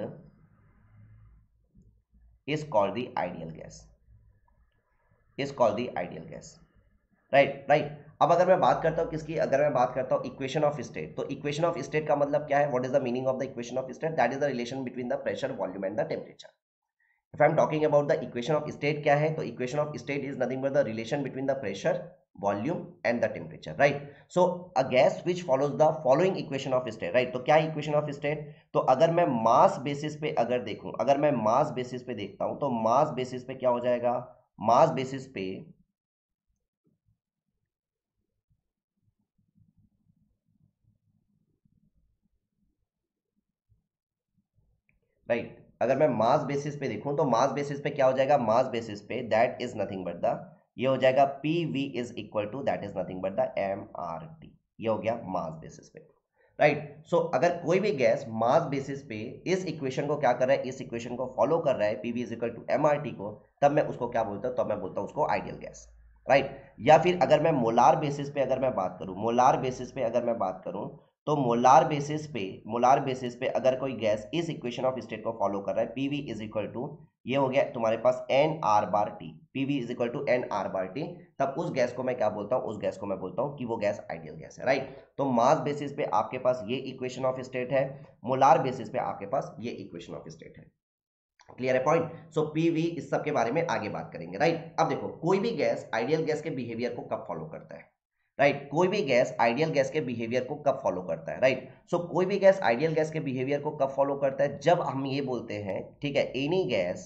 the ideal gas, right. अब अगर मैं बात करता हूँ किसकी, अगर मैं बात करता हूँ इक्वेशन ऑफ स्टेट, तो इक्वेशन ऑफ स्टेट का मतलब क्या है, what is the meaning of the equation of state, that is the relation between the pressure, volume and the temperature. If I am talking about the equation of state क्या है, तो equation of state is nothing but the relation between the pressure, volume and the temperature, right. So a gas which follows the following equation of state, right. तो क्या equation of state, तो अगर मैं मास basis पे अगर देखूं, अगर मैं मास बेसिस पे देखता हूं, तो मास बेसिस पे क्या हो जाएगा, मास बेसिस पे राइट, अगर मैं मास बेसिस पे देखूं तो मास बेसिस पे क्या हो जाएगा, मास बेसिस पे that is nothing but the, ये हो जाएगा PV is equal to that is nothing but the MRT, ये हो गया मास बेसिस पे, राइट। सो अगर कोई भी गैस मास बेसिस पे इस इक्वेशन को क्या कर रहा है, इस इक्वेशन को फॉलो कर रहा है, PV is equal to MRT को, तब मैं उसको क्या बोलता हूँ, तब मैं बोलता हूँ उसको आइडियल गैस, राइट। या फिर अगर मैं मोलार बेसिस पे अगर मैं बात करूँ, मोलार बेसिस पे अगर मैं बात करूँ, तो मोलार बेसिस पे अगर कोई गैस इस इक्वेशन ऑफ स्टेट को फॉलो कर रहा है, PV इज इक्वल टू, ये हो गया तुम्हारे पास NR/T, PV is equal to NR/T, तब उस गैस को मैं क्या बोलता हूँ, उस गैस को मैं बोलता हूँ कि वो गैस आइडियल गैस है, राइट। तो मास बेसिस पे आपके पास ये इक्वेशन ऑफ स्टेट है, मोलार बेसिस पे आपके पास ये इक्वेशन ऑफ स्टेट है, क्लियर है पॉइंट। सो PV इस सब के बारे में आगे बात करेंगे, राइट। अब देखो कोई भी गैस आइडियल गैस के बिहेवियर को कब फॉलो करता है, राइट। कोई भी गैस आइडियल गैस के बिहेवियर को कब फॉलो करता है, राइट। सो कोई भी गैस आइडियल गैस के बिहेवियर को कब फॉलो करता है, जब हम ये बोलते हैं, ठीक है, any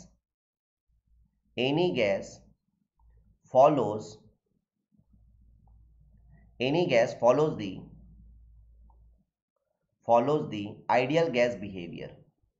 gas follows the ideal gas behavior,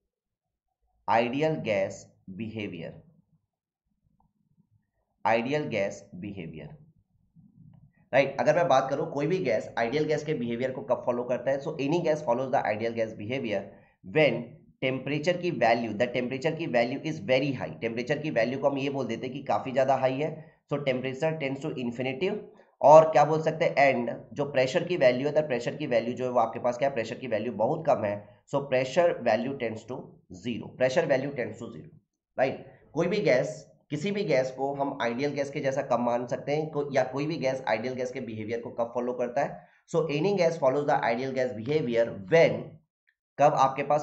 right. अगर मैं बात करूं कोई भी गैस आइडियल गैस के बिहेवियर को कब फॉलो करता है, so any gas follows the ideal gas behaviour when temperature की value is very high, temperature की वैल्यू को हम ये बोल देते हैं कि काफी ज्यादा हाई है, so temperature tends to infinitive, और क्या बोल सकते हैं, एंड जो प्रेशर की वैल्यू है, तो प्रेशर की वैल्यू जो है वो आपके पास क्या है, प्रेशर की वैल्यू बहुत कम है, so pressure value tends to zero, right. कोई भी गैस किसी भी गैस को हम आइडियल गैस के जैसा कब मान सकते हैं, या कोई भी गैस आइडियल गैस के बिहेवियर को कब फॉलो करता है? So any gas follows the ideal gas behaviour when, कब आपके पास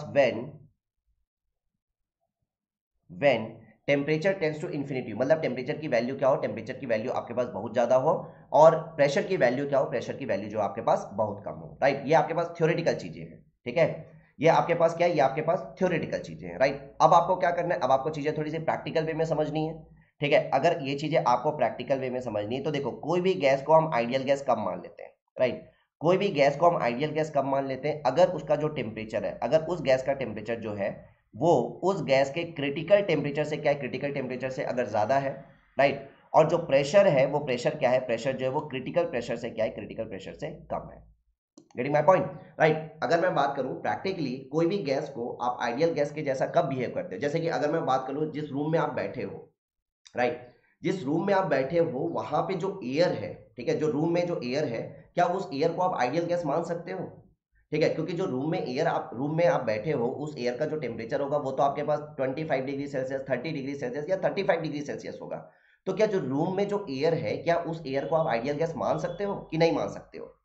when temperature tends to infinity, मतलब टेम्परेचर की वैल्यू क्या हो, टेम्परेचर की वैल्यू आपके पास बहुत ज्यादा हो, और प्रेशर की वैल्यू क्या हो, प्रेशर की वैल्यू जो आपके पास बहुत कम हो, राइट। ये आपके पास थ्योरेटिकल चीजें हैं, ठीक है, ये आपके पास क्या है, ये आपके पास थ्योरेटिकल चीजें हैं, राइट। अब आपको क्या करना है, अब आपको चीजें थोड़ी सी प्रैक्टिकल वे में समझनी है, ठीक है। अगर ये चीजें आपको प्रैक्टिकल वे में समझनी है तो देखो, कोई भी गैस को हम आइडियल गैस कब मान लेते हैं, राइट। कोई भी गैस को हम आइडियल गैस कब मान लेते हैं, अगर उसका जो टेम्परेचर है, अगर उस गैस का टेम्परेचर जो है वो उस गैस के क्रिटिकल टेम्परेचर से क्या है, क्रिटिकल टेम्परेचर से अगर ज्यादा है, राइट, और जो प्रेशर है वो प्रेशर क्या है, प्रेशर जो है वो क्रिटिकल प्रेशर से क्या है, क्रिटिकल प्रेशर से कम है। Getting my point, right. अगर मैं बात करूं प्रैक्टिकली, कोई भी गैस को आप आइडियल गैस के जैसा कब बिहेव करते हैं, जैसे कि अगर मैं बात करूं जिस रूम में आप बैठे हो, राइट, जिस रूम में आप बैठे हो वहां पे जो एयर है, ठीक है, जो रूम में जो एयर है, क्या उस एयर को आप आइडियल गैस मान सकते हो? ठीक है, क्योंकि जो रूम में आप बैठे हो, उस एयर का जो टेम्परेचर होगा वो तो आपके पास 25 डिग्री सेल्सियस, 30 डिग्री सेल्सियस या 35 डिग्री सेल्सियस होगा। तो क्या जो रूम में जो एयर है, क्या उस एयर को आप आइडियल गैस मान सकते हो कि नहीं मान सकते हो?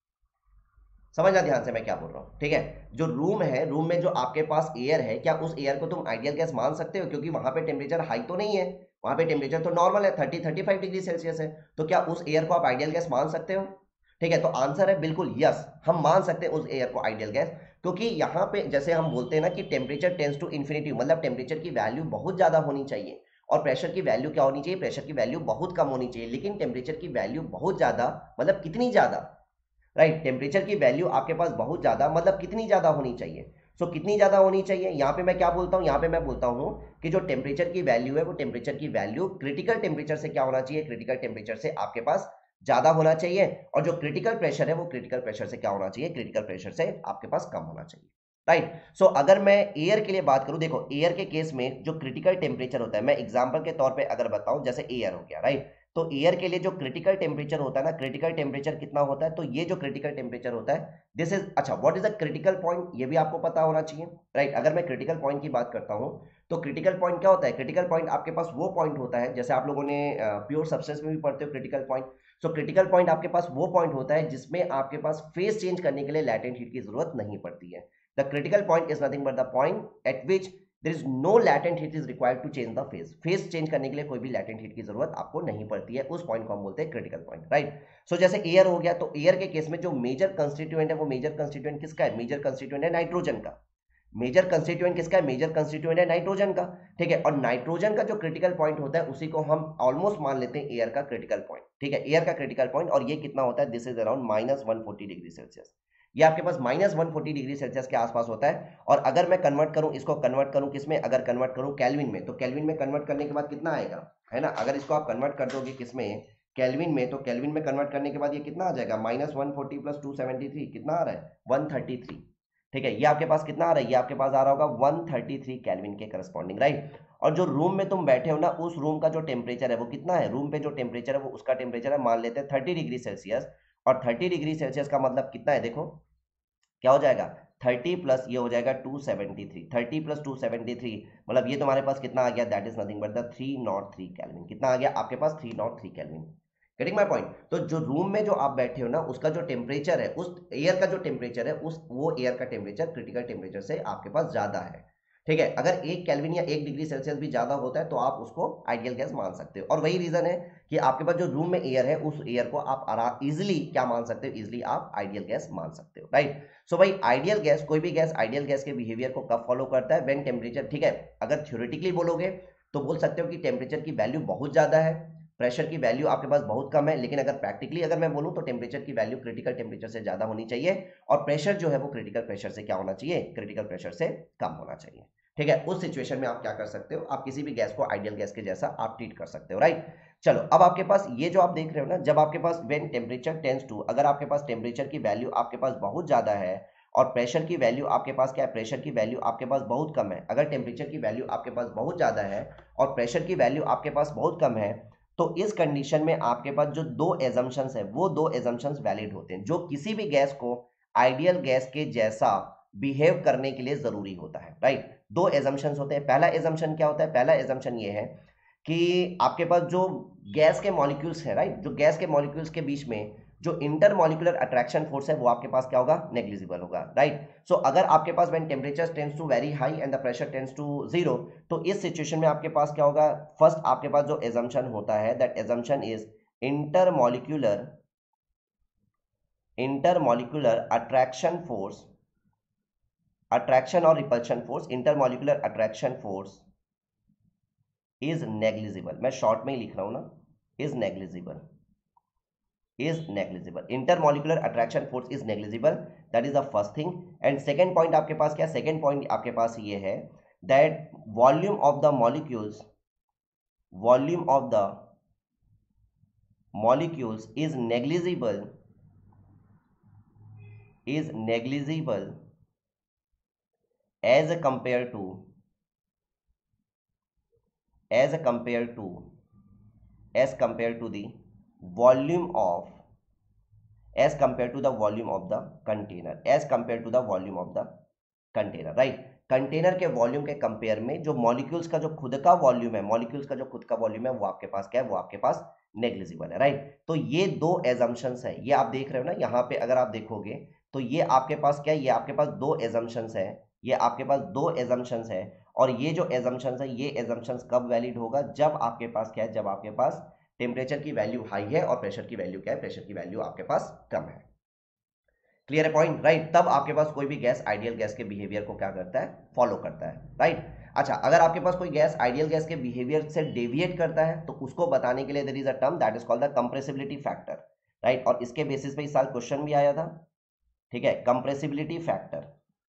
समझना ध्यान से मैं क्या बोल रहा हूँ, ठीक है। जो रूम है, रूम में जो आपके पास एयर है, क्या उस एयर को तुम आइडियल गैस मान सकते हो? क्योंकि वहां पे टेम्परेचर हाई तो नहीं है, वहां पे टेम्परेचर तो नॉर्मल है, 30-35 डिग्री सेल्सियस है। तो क्या उस एयर को आप आइडियल गैस मान सकते हो? ठीक है, तो आंसर है बिल्कुल यस, हम मान सकते हैं उस एयर को आइडियल गैस, क्योंकि यहाँ पे जैसे हम बोलते हैं ना कि टेम्परेचर टेंड्स टू इन्फिनिटी, मतलब टेम्परेचर की वैल्यू बहुत ज्यादा होनी चाहिए, और प्रेशर की वैल्यू क्या होनी चाहिए, प्रेशर की वैल्यू बहुत कम होनी चाहिए। लेकिन टेम्परेचर की वैल्यू बहुत ज्यादा मतलब कितनी ज्यादा, राइट, टेम्परेचर की वैल्यू आपके पास बहुत ज्यादा मतलब कितनी ज्यादा होनी चाहिए। सो कितनी ज्यादा होनी चाहिए, यहाँ पे मैं क्या बोलता हूँ, यहाँ पे मैं बोलता हूँ कि जो टेम्परेचर की वैल्यू है, वो टेम्परेचर की वैल्यू क्रिटिकल टेम्परेचर से क्या होना चाहिए, क्रिटिकल टेम्परेचर से आपके पास ज्यादा होना चाहिए, और जो क्रिटिकल प्रेशर है वो क्रिटिकल प्रेशर से क्या होना चाहिए, क्रिटिकल प्रेशर से आपके पास कम होना चाहिए, राइट। सो अगर मैं एयर के लिए बात करूं, देखो एयर के केस में जो क्रिटिकल टेम्परेचर होता है, मैं एग्जांपल के तौर पे अगर बताऊं, जैसे एयर हो गया, राइट, तो एयर के लिए जो क्रिटिकल टेम्परेचर होता है ना, क्रिटिकल टेम्परेचर कितना होता है, तो ये जो क्रिटिकल टेम्परेचर होता है, दिस इज, अच्छा, what is the critical point, ये भी आपको पता होना चाहिए, राइट। अगर मैं क्रिटिकल पॉइंट की बात करता हूं, तो क्रिटिकल पॉइंट क्या होता है, क्रिटिकल पॉइंट आपके पास वो पॉइंट होता है, जैसे आप लोगों ने प्योर सब्सटेंस में भी पढ़ते हो critical point. So critical point आपके पास वो पॉइंट होता है जिसमें आपके पास फेज चेंज करने के लिए लैटेंट हीट की जरूरत नहीं पड़ती है। The critical point is nothing but the point at which there is no latent heat is required to change the phase. Phase change करने के लिए कोई भी लैटेंट हीट की जरूरत आपको नहीं पड़ती है, उस पॉइंट को हम बोलते हैं क्रिटिकल पॉइंट, राइट। सो जैसे एयर हो गया, तो एयर के केस में जो मेजर कंस्टिट्यूएंट है, वो मेजर कंस्टिट्यूएंट किसका है, मेजर कंस्टिट्यूएंट है नाइट्रोजन का। मेजर कंस्टिट्यूएंट किसका है, मेजर कंस्टिट्यूएंट है नाइट्रोजन का, ठीक है। और नाइट्रोजन का जो क्रिटिकल पॉइंट होता है उसी को हम ऑलमोस्ट मान लेते हैं एयर का क्रिटिकल पॉइंट, ठीक है, एयर का क्रिटिकल पॉइंट। और ये कितना होता है, this is around -140 degree Celsius, ये आपके पास -140 डिग्री सेल्सियस के आसपास होता है। और अगर मैं कन्वर्ट करूं, इसको कन्वर्ट करूं किसमें, अगर कन्वर्ट करूं केल्विन में, तो केल्विन में कन्वर्ट करने के बाद कितना आएगा, है ना, अगर इसको आप कन्वर्ट कर दोगे किसमें, केल्विन में, तो केल्विन में कन्वर्ट करने के बाद ये कितना आ जाएगा, -140 + 273 कितना आ रहा है, 133, ठीक है। ये आपके पास कितना आ रहा है, ये आपके पास आ रहा होगा 133 केल्विन के करस्पॉन्डिंग, राइट। और जो रूम में तुम बैठे हो ना, उस रूम का जो टेम्परेचर है वो कितना है, रूम पे जो टेम्परेचर है वो उसका टेम्परेचर है, मान लेते हैं 30 डिग्री सेल्सियस। और 30 डिग्री सेल्सियस का मतलब कितना है, देखो क्या हो जाएगा, 30 प्लस ये हो जाएगा 273, 30 + 273 मतलब ये तुम्हारे पास कितना आ गया, that is nothing but the 303 kelvin. कितना आ गया आपके पास, 303 केल्विन। Getting my point. तो जो रूम में जो आप बैठे हो ना, उसका जो टेम्परेचर है, उस एयर का जो टेम्परेचर है, वो एयर का टेम्परेचर क्रिटिकल टेम्परेचर से आपके पास ज्यादा है, ठीक है। अगर 1 केल्विन या 1 डिग्री सेल्सियस भी ज्यादा होता है तो आप उसको आइडियल गैस मान सकते हो। और वही रीजन है कि आपके पास जो रूम में एयर है, उस एयर को आप इजिली क्या मान सकते हो, इजिली आप आइडियल गैस मान सकते हो, राइट। सो भाई आइडियल गैस, कोई भी गैस आइडियल गैस के बिहेवियर को कब फॉलो करता है, व्हेन टेम्परेचर, ठीक है। अगर थ्योरेटिकली बोलोगे तो बोल सकते हो कि टेम्परेचर की वैल्यू बहुत ज्यादा है, प्रेशर की वैल्यू आपके पास बहुत कम है। लेकिन अगर प्रैक्टिकली अगर मैं बोलूं तो टेम्परेचर की वैल्यू क्रिटिकल टेम्परेचर से ज्यादा होनी चाहिए, और प्रेशर जो है वो क्रिटिकल प्रेशर से क्या होना चाहिए, क्रिटिकल प्रेशर से कम होना चाहिए, ठीक है। उस सिचुएशन में आप क्या कर सकते हो, आप किसी भी गैस को आइडियल गैस के जैसा आप ट्रीट कर सकते हो, राइट। चलो अब आपके पास ये जो आप देख रहे हो ना, जब आपके पास व्हेन टेम्परेचर टेंड्स टू, अगर आपके पास टेम्परेचर की वैल्यू आपके पास बहुत ज्यादा है और प्रेशर की वैल्यू आपके पास क्या है, प्रेशर की वैल्यू आपके पास बहुत कम है। अगर टेम्परेचर की वैल्यू आपके पास बहुत ज्यादा है और प्रेशर की वैल्यू आपके पास बहुत कम है, तो इस कंडीशन में आपके पास जो 2 एजम्पशंस है, वो 2 एजम्पशंस वैलिड होते हैं, जो किसी भी गैस को आइडियल गैस के जैसा बिहेव करने के लिए जरूरी होता है, राइट। 2 एजम्पशंस होते हैं। पहला एजम्पशन क्या होता है, पहला एजम्पशन ये है कि आपके पास जो गैस के मॉलिक्यूल्स है, राइट, जो गैस के मॉलिक्यूल्स के बीच में जो इंटरमॉलिक्यूलर अट्रैक्शन फोर्स है वो आपके पास क्या होगा, नेग्लिजिबल होगा, राइट। सो अगर आपके पास when temperature tends to very high and the pressure tends to 0, तो इस सिचुएशन में आपके पास क्या होगा, फर्स्ट आपके पास जो एजम्पशन होता है that assumption is intermolecular attraction force, attraction और repulsion force, intermolecular attraction force is negligible. मैं शॉर्ट में ही लिख रहा हूं ना, is negligible, intermolecular attraction force is negligible, that is the first thing. And second point आपके पास क्या, सेकेंड पॉइंट आपके पास ये है that volume of the molecules is negligible as compared to the volume of the container, right। Container के volume के compare में जो मॉलिक्यूल्स का जो खुद का वॉल्यूम है, वो आपके पास क्या है, वो आपके पास नेग्लिजिबल है, राइट। तो ये दो एजम्पशंस है, ये आप देख रहे हो ना, यहाँ पे अगर आप देखोगे तो ये आपके पास क्या है, ये आपके पास दो एजम्पशंस है, और ये जो एजम्पशंस है, ये एजम्पशंस कब वैलिड होगा, जब आपके पास क्या है, जब आपके पास टेम्परेचर की वैल्यू हाई है और प्रेशर की वैल्यू क्या है, प्रेशर की वैल्यू आपके पास कम है। क्लियर है पॉइंट, राइट। तब आपके पास कोई भी गैस आइडियल गैस के बिहेवियर को क्या करता है, फॉलो करता है, राइट। अच्छा, अगर आपके पास कोई गैस आइडियल गैस के बिहेवियर से डेविएट करता है तो उसको बताने के लिए there is a term that is called the compressibility factor, right. और इसके बेसिस पे इस साल क्वेश्चन भी आया था, ठीक है, कंप्रेसिबिलिटी फैक्टर,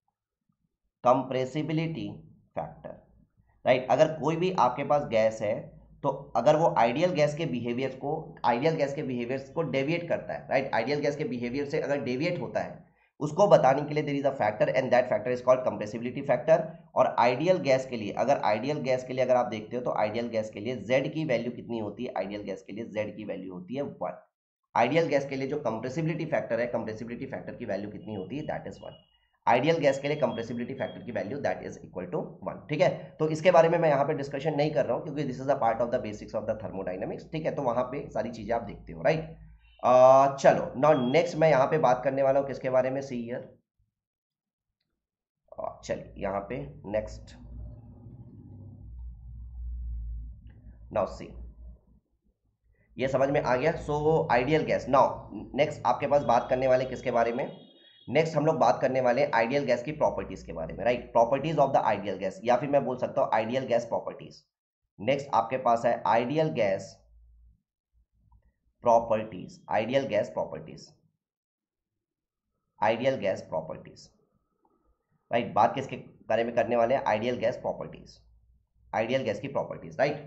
राइट। अगर कोई भी आपके पास गैस है तो अगर वो आइडियल गैस के बिहेवियर्स को डेविएट करता है, राइट, आइडियल गैस के बिहेवियर से अगर डेविएट होता है, उसको बताने के लिए there is a factor and that factor is called compressibility factor. और आइडियल गैस के लिए अगर आप देखते हो तो आइडियल गैस के लिए Z की वैल्यू कितनी होती है, आइडियल गैस के लिए Z की वैल्यू होती है 1। आइडियल गैस के लिए जो कंप्रेसिबिलिटी फैक्टर है, कंप्रेसिबिलिटी फैक्टर की वैल्यू कितनी होती है, दैट इज 1। आइडियल गैस के लिए कंप्रेसिबिलिटी फैक्टर की value that is equal to 1, ठीक है। तो इसके बारे में मैं यहाँ पे डिस्कशन नहीं कर रहा हूँ क्योंकि this is a part of the basics of the thermodynamics, ठीक है। तो वहां पे सारी चीजें आप देखते हो, राइट। चलो नाउ नेक्स्ट मैं यहाँ पे बात करने वाला हूँ किसके बारे में, सी हियर, चलिए यहाँ पे नेक्स्ट, नाउ सी, ये समझ में आ गया। So ideal gas, now next आपके पास बात करने वाले किसके बारे में, नेक्स्ट हम लोग बात करने वाले आइडियल गैस की प्रॉपर्टीज के बारे में, right. Properties of the ideal gas, या फिर मैं बोल सकता हूं आइडियल गैस प्रॉपर्टीज। नेक्स्ट आपके पास है आइडियल गैस प्रॉपर्टीज, राइट। बात किसके बारे में करने वाले हैं, ideal gas properties, ideal gas की प्रॉपर्टीज, राइट।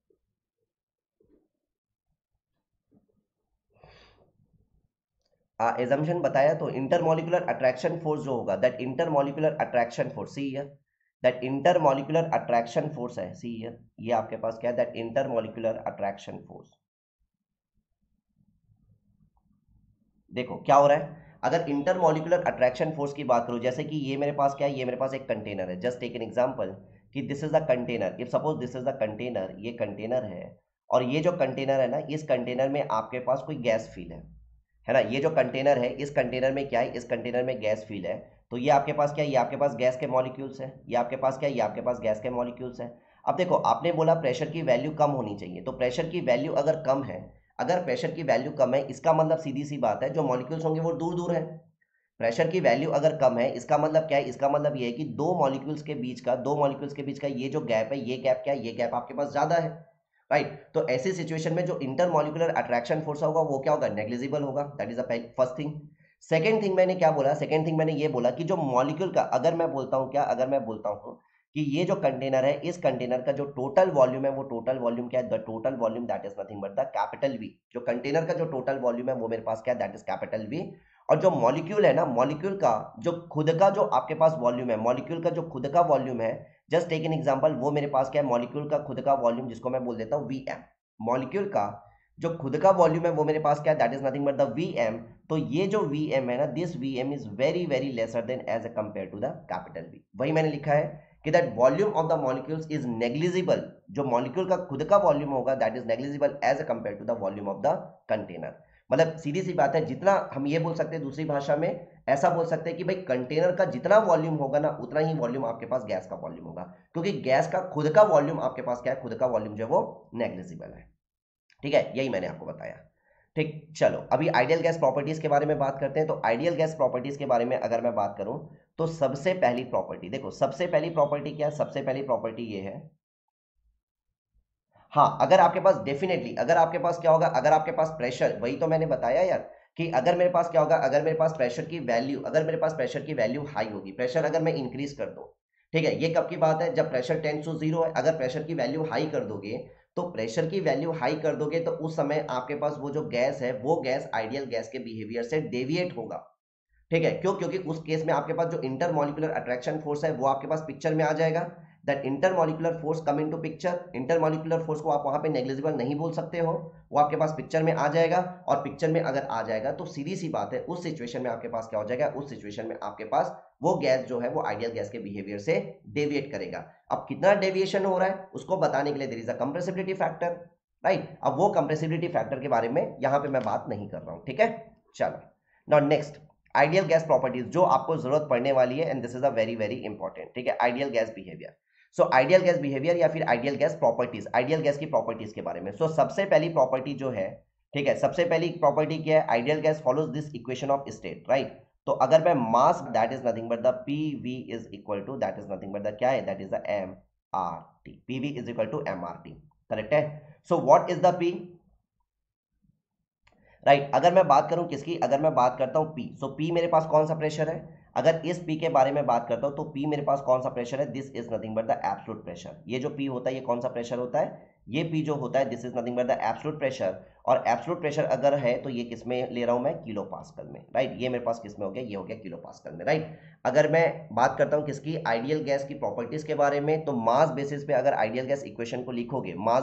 एजम्पशन बताया तो इंटरमॉलिक्यूलर अट्रैक्शन फोर्स जो होगा, that intermolecular attraction force, see here, that intermolecular attraction force है, सी हियर, ये आपके पास क्या है, दैट इंटरमॉलिक्यूलर अट्रैक्शन फोर्स। देखो क्या हो रहा है, अगर इंटरमॉलिक्यूलर अट्रैक्शन फोर्स की बात करूं, जैसे कि ये मेरे पास क्या है, ये मेरे पास एक कंटेनर है, जस्ट टेक एन एग्जांपल कि this is the container, if suppose this is the container, ये कंटेनर है, और ये जो कंटेनर है ना, इस कंटेनर में आपके पास कोई गैस फील है ना, ये जो कंटेनर है, इस कंटेनर में क्या है, इस कंटेनर में गैस फील है, तो ये आपके पास क्या है, ये आपके पास गैस के मॉलिक्यूल्स है, ये आपके पास क्या है, ये आपके पास गैस के मॉलिक्यूल्स है। अब देखो आपने बोला प्रेशर की वैल्यू कम होनी चाहिए, तो प्रेशर की वैल्यू अगर कम है, अगर प्रेशर की वैल्यू कम है, इसका मतलब सीधी सी बात है जो मॉलिक्यूल्स होंगे वो दूर दूर है। प्रेशर की वैल्यू अगर कम है, इसका मतलब क्या है, इसका मतलब ये है कि दो मॉलिक्यूल्स के बीच का ये जो गैप है, ये गैप क्या है, ये गैप आपके पास ज्यादा है, राइट। तो ऐसी सिचुएशन में जो इंटरमॉलिक्यूलर अट्रैक्शन फोर्स होगा वो क्या होगा, नेग्लिजिबल होगा, that is the first thing. Second thing मैंने क्या बोला, सेकंड थिंग मैंने ये बोला कि जो मॉलिक्यूल का, अगर मैं बोलता हूं कि ये जो कंटेनर है, इस कंटेनर का जो टोटल वॉल्यूम है, वो टोटल वॉल्यूम क्या है, the total volume that is nothing but the capital V. जो कंटेनर का जो टोटल वॉल्यूम है वो मेरे पास क्या है, दैट इज कैपिटल वी। और जो मॉलिक्यूल है ना, मॉलिक्यूल का जो खुद का जो आपके पास वॉल्यूम है, मॉलिक्यूल का जो खुद का वॉल्यूम है, जस्ट टेक एन एग्जांपल, वो मेरे पास क्या है, मॉलिक्यूल का खुद का वॉल्यूम, जिसको मैं बोल देता हूं Vm। मॉलिक्यूल का जो खुद का वॉल्यूम है वो मेरे पास क्या है, that is nothing but the Vm। तो ये जो Vm है ना, this Vm is very very lesser than as compare to the capital V। वही मैंने लिखा है कि that volume of the molecules is negligible, जो मॉलिक्यूल का खुद का वॉल्यूम होगा that is negligible as compare to the volume of the container. मतलब सीधी सी बात है, जितना हम ये बोल सकते हैं दूसरी भाषा में ऐसा बोल सकते हैं कि भाई कंटेनर का जितना वॉल्यूम होगा ना उतना ही वॉल्यूम आपके पास गैस का वॉल्यूम होगा, क्योंकि गैस का खुद का वॉल्यूम आपके पास क्या है, खुद का वॉल्यूम जो है वो नेग्लिजिबल है। ठीक है, यही मैंने आपको बताया। ठीक, चलो अभी आइडियल गैस प्रॉपर्टीज के बारे में बात करते हैं। तो आइडियल गैस प्रॉपर्टीज के बारे में अगर मैं बात करूं तो सबसे पहली प्रॉपर्टी देखो, सबसे पहली प्रॉपर्टी क्या है, सबसे पहली प्रॉपर्टी ये है, हाँ अगर आपके पास डेफिनेटली अगर आपके पास क्या होगा, अगर आपके पास प्रेशर, वही तो मैंने बताया यार कि अगर मेरे पास क्या होगा, अगर मेरे पास प्रेशर की वैल्यू, अगर मेरे पास प्रेशर की वैल्यू हाई होगी, प्रेशर अगर मैं इंक्रीज कर दूं, ठीक है, ये कब की बात है, जब प्रेशर टेंड्स टू 0 है। अगर प्रेशर की वैल्यू हाई कर दोगे, तो प्रेशर की वैल्यू हाई कर दोगे तो उस समय आपके पास वो जो गैस है वो गैस आइडियल गैस के बिहेवियर से डेविएट होगा। ठीक है, क्यों, क्योंकि उस केस में आपके पास जो इंटरमॉलिक्यूलर अट्रैक्शन फोर्स है वो आपके पास पिक्चर में आ जाएगा। That intermolecular force come into picture, intermolecular force को आप वहां पे नेग्लिजिबल नहीं बोल सकते हो, वो आपके पास पिक्चर में आ जाएगा। और पिक्चर में अगर आ जाएगा तो सीधी सी बात है, उस सिचुएशन में आपके पास क्या हो जाएगा, उस सिचुएशन में आपके पास वो गैस जो है वो आइडियल गैस के बिहेवियर से डेविएट करेगा। अब कितना डेविएशन हो रहा है उसको बताने के लिए there is a compressibility factor, right. अब वो कंप्रेसिबिलिटी फैक्टर के बारे में यहां पे मैं बात नहीं कर रहा हूं, ठीक है। चलो now next ideal gas properties जो आपको जरूरत पड़ने वाली है, and this is a very very important, ठीक है। Ideal gas behaviour, so ideal gas behaviour या फिर ideal gas properties, ideal gas की प्रॉपर्टीज के बारे में। सो सबसे पहली प्रॉपर्टी जो है, ठीक है, सबसे पहली प्रॉपर्टी क्या है, ideal gas follows this equation of state, right. तो अगर मैं mass that is nothing but the PV is equal to that is nothing but the क्या है, that is the M R T, PV is equal to M R T, correct है। So what is the P, right. अगर मैं बात करूं किसकी, अगर मैं बात करता हूं पी, सो पी मेरे पास कौन सा प्रेशर है, अगर इस पी के बारे में बात करता हूं तो पी मेरे पास कौन सा प्रेशर है, this is nothing but the absolute pressure. ये जो पी होता है ये कौन सा प्रेशर होता है, ये पी जो होता है this is nothing but the absolute pressure. और एब्सोल्यूट प्रेशर अगर है तो ये किस में ले रहा हूं मैं, किलो पास्कल में, राइट। ये मेरे पास किस में हो गया, ये हो गया किलो पास्कल में, राइट। अगर मैं बात करता हूं किसकी, आइडियल गैस की प्रॉपर्टीज के बारे में, तो मास बेसिस पे अगर आइडियल गैस इक्वेशन को लिखोगे, मास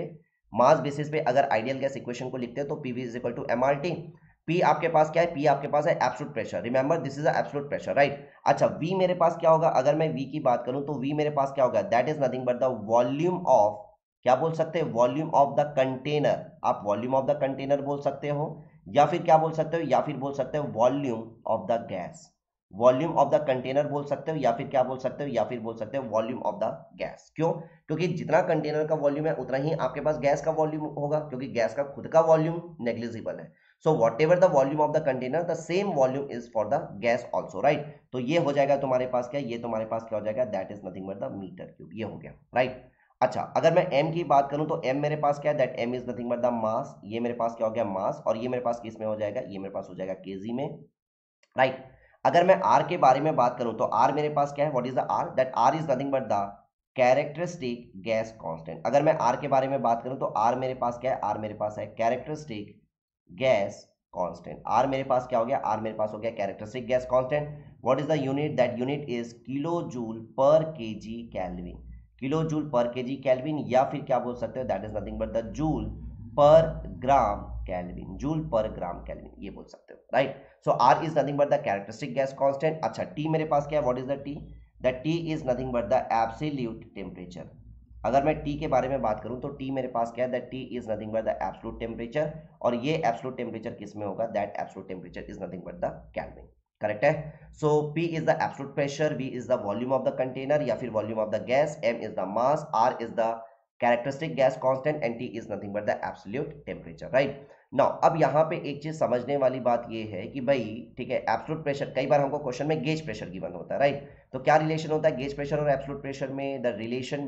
बेसिस पे अगर आइडियल गैस इक्वेशन को लिखते हैं तो PV is equal to MRT. P आपके पास क्या है, पी आपके पास है absolute pressure, remember this is a absolute pressure, right. अच्छा वी मेरे पास क्या होगा, अगर मैं वी की बात करूं तो वी मेरे पास क्या होगा, that is nothing but the volume of, क्या बोल सकते हैं, वॉल्यूम ऑफ द कंटेनर। आप वॉल्यूम ऑफ द कंटेनर बोल सकते हो, या फिर क्या बोल सकते हो, या फिर बोल सकते हो volume of the gas, volume of the container बोल सकते हो, या फिर क्या बोल सकते हो, या फिर बोल सकते हो वॉल्यूम ऑफ द गैस। क्यों, क्योंकि जितना कंटेनर का वॉल्यूम है उतना ही आपके पास गैस का वॉल्यूम होगा, क्योंकि गैस का खुद का वॉल्यूम नेग्लिजिबल है। So whatever the volume of the container the same volume is for the gas also, right. तो ये हो जाएगा तुम्हारे पास क्या, ये तुम्हारे पास क्या हो जाएगा, that is nothing but the metre cube, ये हो गया, राइट। अच्छा अगर मैं m की बात करूं तो m मेरे पास क्या है, that m is nothing but the mass, ये मेरे पास क्या हो गया मास, और ये मेरे पास किस में हो जाएगा, ये मेरे पास हो जाएगा केजी में, राइट। अगर मैं r के बारे में बात करूं तो r मेरे पास क्या है, what is the r, that r is nothing but the characteristic gas constant. अगर मैं r के बारे में बात करूं तो r मेरे पास क्या है, r मेरे पास है कैरेक्टरिस्टिक गैस कांस्टेंट। r मेरे पास क्या हो गया, r मेरे पास हो गया characteristic gas constant. What is the unit, that unit is kilo joule per KG kelvin, kilo joule per KG kelvin, या फिर क्या बोल सकते हो, that is nothing but the joule per gram kelvin, joule per gram kelvin, ये बोल सकते हो, right. So r is nothing but the characteristic gas constant. अच्छा t मेरे पास क्या है, what is the t, that t is nothing but the absolute temperature. अगर मैं t के बारे में बात करूं तो t मेरे पास क्या है, that t is nothing but the absolute temperature, और ये एब्सोल्यूट टेम्परेचर किस में होगा, that absolute temperature is nothing but the kelvin, correct है। So P is the absolute pressure, V is the volume of the container या फिर volume of the gas, M is the mass, R is the characteristic gas constant, and T is nothing but the absolute temperature, right. Now अब यहाँ पे एक चीज समझने वाली बात ये है कि भाई ठीक है, एब्सोल्यूट प्रेशर, कई बार हमको क्वेश्चन में गेज प्रेशर गिवन होता है, राइट। तो क्या रिलेशन होता है गेज प्रेशर और एब्सोल्यूट प्रेशर में, the relation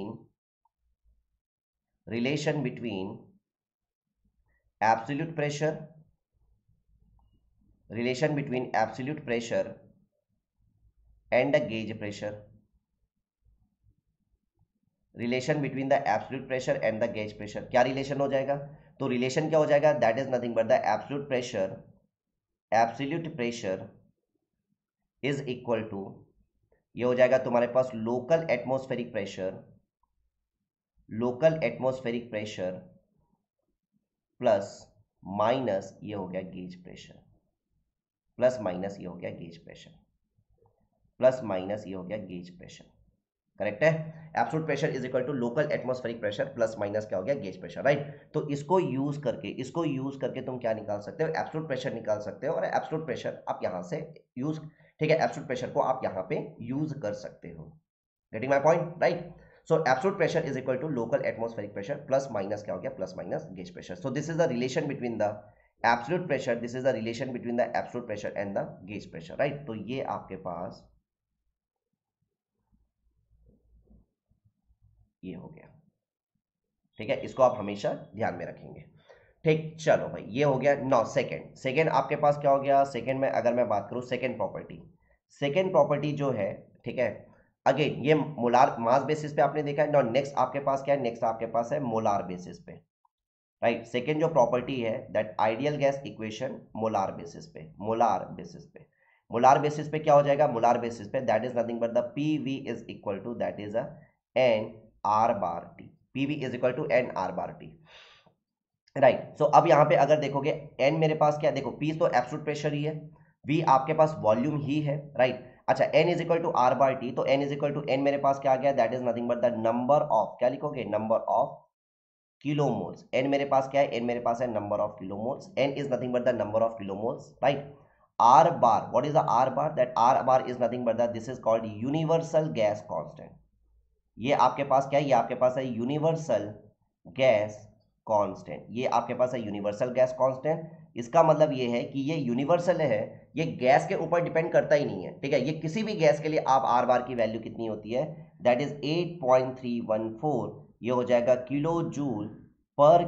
between absolute pressure, relation between absolute pressure and the gauge pressure, relation between the absolute pressure and the gauge pressure, क्या relation हो जाएगा, तो रिलेशन क्या हो जाएगा, that is nothing but the absolute pressure is equal to, ये हो जाएगा तुम्हारे पास local atmospheric pressure plus minus ये हो गया गेज प्रेशर, प्लस माइनस ये हो गया गेज प्रेशर, करेक्ट है। Absolute pressure is equal to local atmospheric pressure plus minus क्या हो गया, गेज प्रेशर, राइट। तो इसको यूज करके तुम क्या निकाल सकते हो, एब्सोल्यूट प्रेशर निकाल सकते हो, और एब्सोल्यूट प्रेशर आप यहां से यूज, ठीक है, एब्सोल्यूट प्रेशर को आप यहां पे यूज कर सकते हो। Getting my point, right. So absolute pressure is equal to local atmospheric pressure plus minus क्या हो गया, plus minus gauge pressure. So this is the relation between the absolute pressure, this is the relation between the absolute pressure and the gauge pressure, right. तो ये आपके पास ये हो गया, ठीक है, इसको आप हमेशा ध्यान में रखेंगे। ठीक, चलो भाई, ये हो गया। नौ सेकेंड आपके पास क्या हो गया, सेकेंड में अगर मैं बात करूं, सेकेंड प्रॉपर्टी जो है, ठीक है, अगेन ये मोलार मास बेसिस पे आपने देखा है। नौ नेक्स्ट आपके पास क्या है, नेक्स्ट आपके पास है मोलार बेसिस पे, राइट। सेकेंड जो प्रॉपर्टी है that ideal gas equation molar basis पे क्या हो जाएगा, मोलार बेसिस पे that is nothing but the PV is equal to that is a N R bar T, PV is equal to N R bar T, right. सो अब यहाँ पे अगर देखोगे एन मेरे पास क्या, देखो पी तो एब्सोल्यूट प्रेशर ही है, वी आपके पास वॉल्यूम ही है, राइट। अच्छा, N is equal to R bar T, तो N is equal to N मेरे पास क्या आ गया, that is nothing but the number of, क्या लिखोगे, नंबर ऑफ किलोमोल्स। एन मेरे पास क्या है, एन मेरे पास है number of kilomoles, N is nothing but the number of kilomoles, right. R bar, what is the R bar, that R bar is nothing but the, this is called universal gas constant. ये आपके पास क्या है, ये आपके पास है universal gas constant, ये आपके पास है यूनिवर्सल गैस कांस्टेंट। इसका मतलब ये है कि ये यूनिवर्सल है, ये गैस के ऊपर डिपेंड करता ही नहीं है, ठीक है। ये किसी भी गैस के लिए आप आर बार की वैल्यू कितनी होती है, दैट इज 8.314, ये हो जाएगा kilo joule per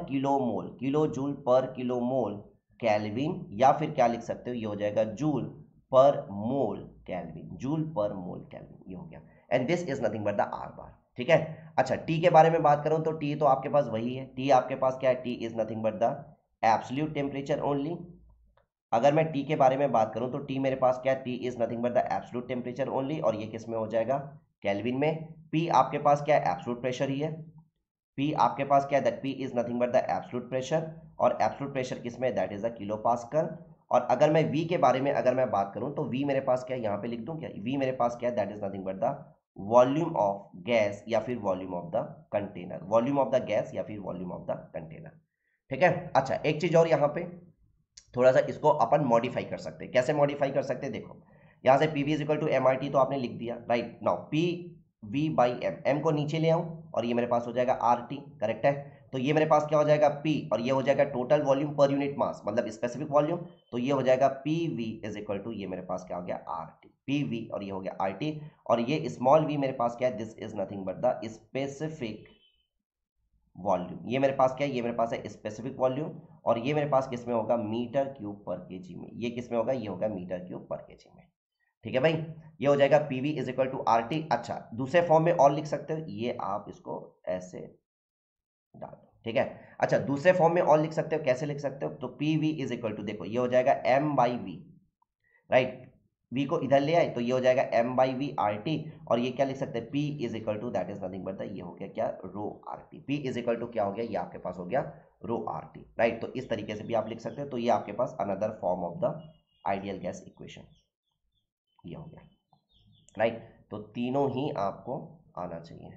kilo mole kelvin, या फिर क्या लिख सकते हो, ये हो जाएगा जूल पर मोल केल्विन, ये हो गया। And this is nothing but the R bar, ठीक है। अच्छा, टी के बारे में बात करूं तो टी तो आपके पास वही है, टी आपके पास क्या है, T is nothing but the absolute temperature only. अगर मैं टी के बारे में बात करूं तो टी मेरे पास क्या है, T is nothing but the absolute temperature only, और ये किस में हो जाएगा, केल्विन में। पी आपके पास क्या है, एब्सोल्यूट प्रेशर ही है, पी आपके पास क्या है, that P is nothing but the absolute pressure, और एब्सोल्यूट प्रेशर किस में, that is a kilo pascal. और अगर मैं वी के बारे में अगर मैं बात करूं तो वी मेरे पास क्या है, यहाँ पे लिख दूं क्या, वी मेरे पास क्या है, that is nothing but the volume of gas या फिर volume of the container, volume of the gas या फिर वॉल्यूम ऑफ द कंटेनर, ठीक है। अच्छा, एक चीज और यहाँ पे थोड़ा सा इसको अपन मॉडिफाई कर सकते हैं। कैसे मॉडिफाई कर सकते हैं, देखो यहाँ से P V is equal to M R T तो आपने लिख दिया, right. Now P V by M, M को नीचे ले आऊं और ये मेरे पास हो जाएगा आर टी, करेक्ट है। तो ये मेरे पास क्या हो जाएगा, पी, और ये हो जाएगा total volume per unit mass, मतलब स्पेसिफिक वॉल्यूम, तो ये हो जाएगा P V is equal to, ये मेरे पास क्या हो गया, आर टी, पी वी, और ये हो गया आर टी। और ये स्मॉल वी मेरे पास क्या है, this is nothing but the specific volume, ये मेरे पास क्या है, ये मेरे पास है स्पेसिफिक वॉल्यूम, और ये मेरे पास किस में होगा, मीटर क्यूब पर केजी में, ये किस में होगा, ये होगा मीटर क्यूब पर केजी में, ठीक है भाई। ये हो जाएगा PV is equal to R T. अच्छा, दूसरे फॉर्म में और लिख सकते हो, ये आप इसको ऐसे डाल दो, ठीक है। अच्छा, दूसरे फॉर्म में और लिख सकते हो, कैसे लिख सकते हो, तो P V is equal to, देखो ये हो जाएगा M by V, right, V को इधर ले आए तो ये हो जाएगा M by V R T, और ये क्या लिख सकते हैं, P is equal to that is nothing but ये हो गया क्या, rho R T, P is equal to क्या हो गया, ये आपके पास हो गया रो आर टी, राइट। तो इस तरीके से भी आप लिख सकते हो, तो ये आपके पास another form of the ideal gas equation ये हो गया, राइट। तो तीनों ही आपको आना चाहिए,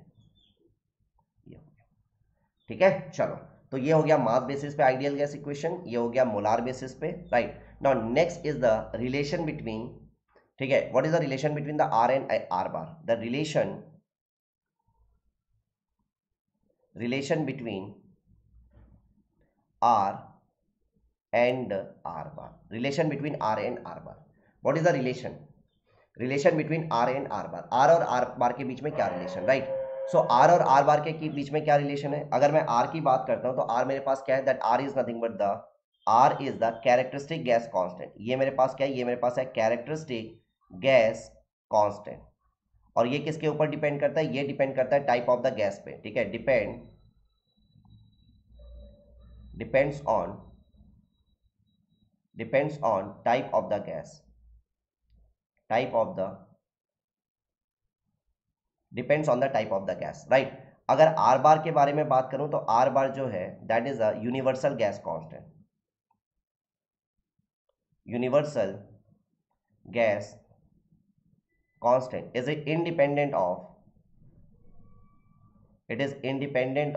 ये हो गया, ठीक है। चलो, तो ये हो गया मास बेसिस पे आइडियल गैस इक्वेशन, ये हो गया मोलार बेसिस पे, right. Now next is the relation between, ठीक है, what is the relation between the R and R bar, the relation between R and R bar, relation between R and R bar, what is the relation between R and R bar, R और R bar के बीच में क्या relation, right. So R और R bar के बीच में क्या रिलेशन है, अगर मैं आर की बात करता हूं तो आर मेरे पास क्या है, that R is nothing but the, R is the characteristic gas constant, ये मेरे पास क्या है, ये मेरे पास है कैरेक्टरिस्टिक गैस कांस्टेंट, और ये किसके ऊपर डिपेंड करता है, ये डिपेंड करता है टाइप ऑफ द गैस पे, ठीक है, depends on type of the gas, depends on the type of the gas, right. अगर आर बार के बारे में बात करूं तो आर बार जो है that is a universal gas constant, universal gas constant is independent of it is independent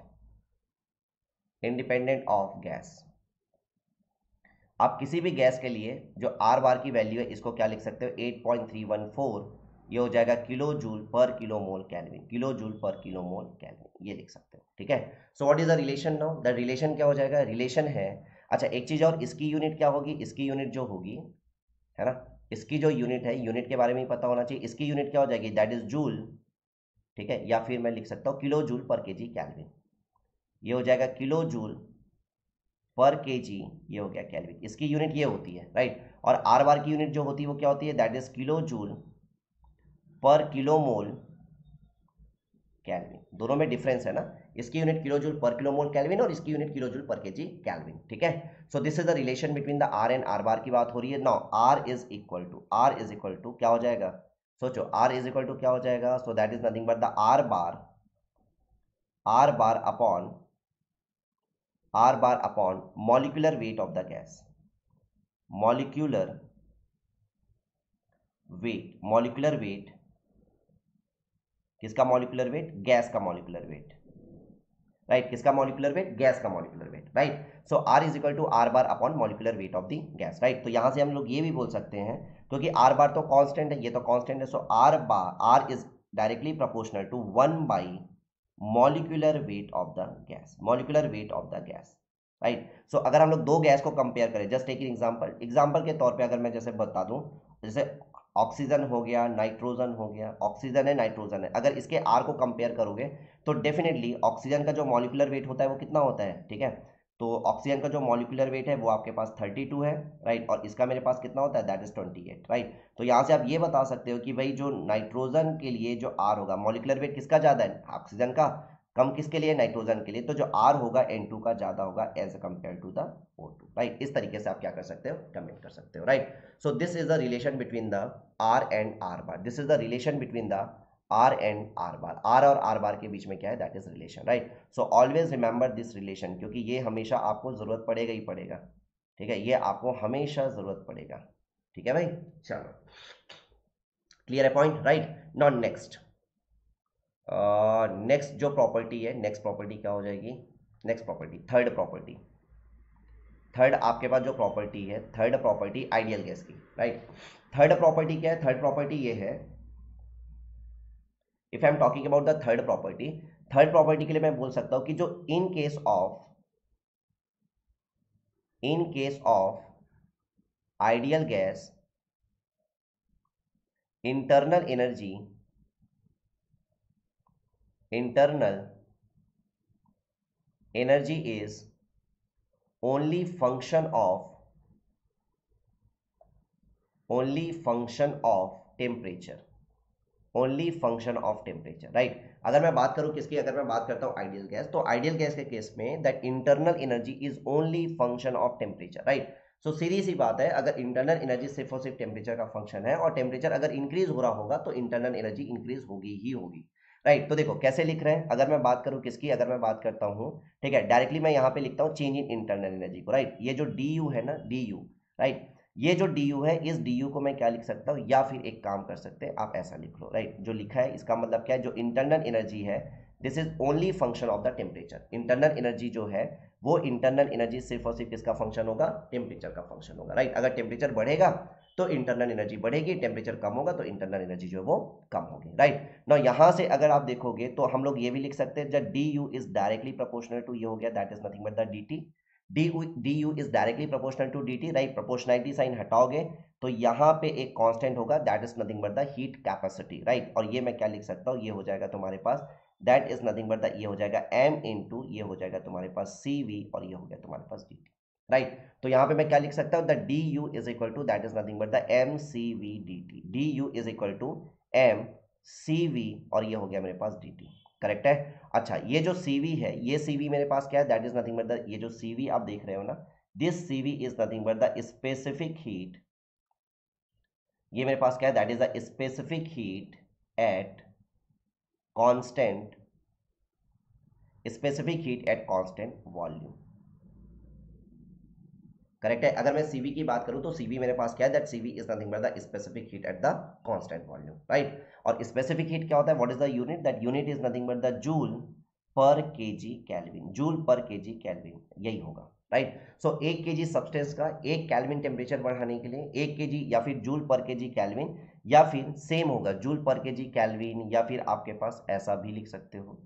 of gas. आप किसी भी गैस के लिए जो आर बार की वैल्यू है इसको क्या लिख सकते हो, 8.314, ये हो जाएगा kilo joule per kilo mole kelvin, kilo joule per kilo mole kelvin, ये लिख सकते हो। ठीक है, so what is the relation now, the relation क्या हो जाएगा, रिलेशन है, अच्छा एक चीज और, इसकी यूनिट क्या होगी, इसकी यूनिट जो होगी है ना, इसकी जो यूनिट है, यूनिट के बारे में पता होना चाहिए, इसकी यूनिट क्या हो जाएगी, दैट इज जूल। ठीक है, या फिर मैं लिख सकता हूँ kilo joule per KG kelvin, ये हो जाएगा किलो जूल पर केजी, ये हो गया केल्विन, इसकी यूनिट ये होती है, राइट। और आर बार की यूनिट जो होती है वो क्या होती है, that is kilo joule per kilo mole kelvin, दोनों में डिफरेंस है ना, इसकी unit kilo joule per kilo mole kelvin और इसकी unit kilo joule per KG kelvin. ठीक है, so this is the relation between the R and R bar की बात हो रही है। Now R is equal to क्या हो जाएगा, सोचो आर इज इक्वल टू क्या हो जाएगा, so that is nothing but the R bar upon molecular weight of the gas, molecular weight किसका मॉलिक्यूलर वेट, गैस का मॉलिक्यूलर वेट, राइट, किसका मॉलिक्यूलर वेट, गैस का molecular weight, right. So R is equal to R bar upon molecular weight of the gas, right. तो यहां से हम लोग ये भी बोल सकते हैं, क्योंकि आर बार तो कांस्टेंट है, ये तो कांस्टेंट है, so R is directly proportional to 1 by molecular weight of the gas, right. So अगर हम लोग दो गैस को कंपेयर करें, जस्ट टेक एग्जांपल के तौर पे अगर मैं जैसे बता दूं, जैसे ऑक्सीजन हो गया, नाइट्रोजन हो गया, ऑक्सीजन है नाइट्रोजन है, अगर इसके आर को कंपेयर करोगे तो डेफिनेटली ऑक्सीजन का जो मॉलिक्यूलर वेट होता है वो कितना होता है, ठीक है, तो ऑक्सीजन का जो मॉलिक्यूलर वेट है वो आपके पास 32 है, राइट, और इसका मेरे पास कितना होता है, दैट इज 28, राइट। तो यहाँ से आप ये बता सकते हो कि भाई जो नाइट्रोजन के लिए जो आर होगा, मॉलिक्यूलर वेट किसका ज़्यादा है, ऑक्सीजन का, कम किसके लिए, नाइट्रोजन के लिए, तो जो आर होगा N2 का ज़्यादा होगा as compared to the O2, right. इस तरीके से आप क्या कर सकते हो, कमेंट कर सकते हो, right. So this is the relation between the R and R bar, this is the relation between the R and R bar, R और आर बार के बीच में क्या है, that is relation, right. So always remember this relation, क्योंकि ये हमेशा आपको जरूरत पड़ेगा ही पड़ेगा, ठीक है, ये आपको हमेशा जरूरत पड़ेगा, ठीक है भाई, चलो क्लियर है पॉइंट, राइट। नॉट नेक्स्ट जो प्रॉपर्टी है, नेक्स्ट प्रॉपर्टी क्या हो जाएगी, नेक्स्ट प्रॉपर्टी थर्ड आपके पास जो प्रॉपर्टी है, थर्ड प्रॉपर्टी आइडियल गैस की, राइट। थर्ड प्रॉपर्टी क्या है, थर्ड प्रॉपर्टी ये है, if I am talking about the third property के लिए मैं बोल सकता हूं कि जो in case of ideal gas, internal energy is only function of temperature, right. अगर मैं बात करूं किसकी, अगर मैं बात करता हूं आइडियल गैस, तो आइडियल गैस के केस में that internal energy is only function of temperature, right. So सीधी सी बात है, अगर इंटरनल एनर्जी सिर्फ और सिर्फ टेम्परेचर का फंक्शन है और टेम्परेचर अगर इंक्रीज हो रहा होगा तो इंटरनल एनर्जी इंक्रीज होगी ही होगी, राइट। तो देखो कैसे लिख रहे हैं, अगर मैं बात करूं किसकी, अगर मैं बात करता हूं, ठीक है, डायरेक्टली मैं यहां पे लिखता हूं चेंज इन इंटरनल एनर्जी को, राइट। ये जो डी है ना, राइट, ये जो डी है, इस डी को मैं क्या लिख सकता हूं, या फिर एक काम कर सकते हैं आप ऐसा लिख लो, राइट। जो लिखा है इसका मतलब क्या है, जो इंटरनल एनर्जी है this is only function of the temperature, internal energy जो है वो इंटरनल एनर्जी सिर्फ और सिर्फ किसका फंक्शन होगा, टेम्परेचर का फंक्शन होगा, राइट। अगर टेम्परेचर बढ़ेगा तो इंटरनल एनर्जी बढ़ेगी, टेम्परेचर कम होगा तो इंटरनल एनर्जी जो है वो कम होगी, राइट। ना यहां से अगर आप देखोगे तो हम लोग ये भी लिख सकते हैं, जब D U is directly proportional to, ये हो गया that is nothing but the D T, D U is directly proportional to D T, right. Proportionality sign हटाओगे तो यहाँ पे एक कांस्टेंट होगा that is nothing but the heat capacity, right. और ये मैं क्या लिख सकता हूँ, ये हो जाएगा तुम्हारे पास that is nothing but the, ये हो जाएगा m इंटू, ये हो जाएगा तुम्हारे पास CV, और ये हो गया तुम्हारे पास dt, राइट। तो यहाँ पे मैं क्या लिख सकता हूँ, the du is equal to that is nothing but the mCV dt, du is equal to mCV, और ये हो गया मेरे पास dt, करेक्ट है। अच्छा ये जो CV है, ये CV मेरे पास क्या है, that is nothing but the, ये जो CV आप देख रहे हो ना, this CV is nothing but the specific heat, ये मेरे पास क्या है, that is the specific heat at constant volume, correct है। अगर मैं CV की बात करूं तो CV मेरे पास क्या है, that CV is nothing but the specific heat at the constant volume, right. और स्पेसिफिक हीट क्या होता है, what is the unit, that unit is nothing but the joule per KG kelvin, joule per KG kelvin, यही होगा, right. सो 1 KG substance का 1 kelvin temperature बढ़ाने के लिए 1 केजी या फिर जूल पर केजी केल्विन, या फिर सेम होगा जूल पर केजी केल्विन, या फिर आपके पास ऐसा भी लिख सकते हो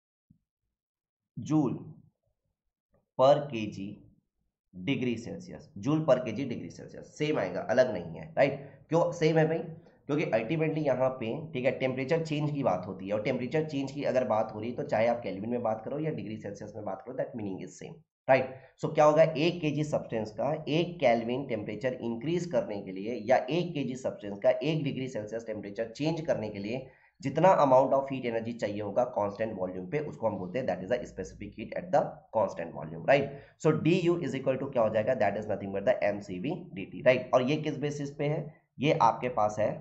joule per KG degree Celsius, joule per KG degree Celsius, same आएगा, अलग नहीं है, राइट। क्यों सेम है भाई, क्योंकि अल्टीमेटली यहाँ पे ठीक है टेम्परेचर चेंज की बात होती है, और टेम्परेचर चेंज की अगर बात हो रही है तो चाहे आप केल्विन में बात करो या डिग्री सेल्सियस में बात करो, that meaning is same, right. So क्या होगा, 1 केजी सब्सटेंस का 1 केल्विन टेम्परेचर इंक्रीज करने के लिए, या 1 केजी सब्सटेंस का 1 डिग्री सेल्सियस टेम्परेचर चेंज करने के लिए जितना अमाउंट ऑफ हीट एनर्जी चाहिए होगा कांस्टेंट वॉल्यूम पे, उसको हम बोलते हैं that is a specific heat at the constant volume, right. So du is equal to क्या हो जाएगा, that is nothing but the mcv dt, right. और ये किस बेसिस पे है, ये आपके पास है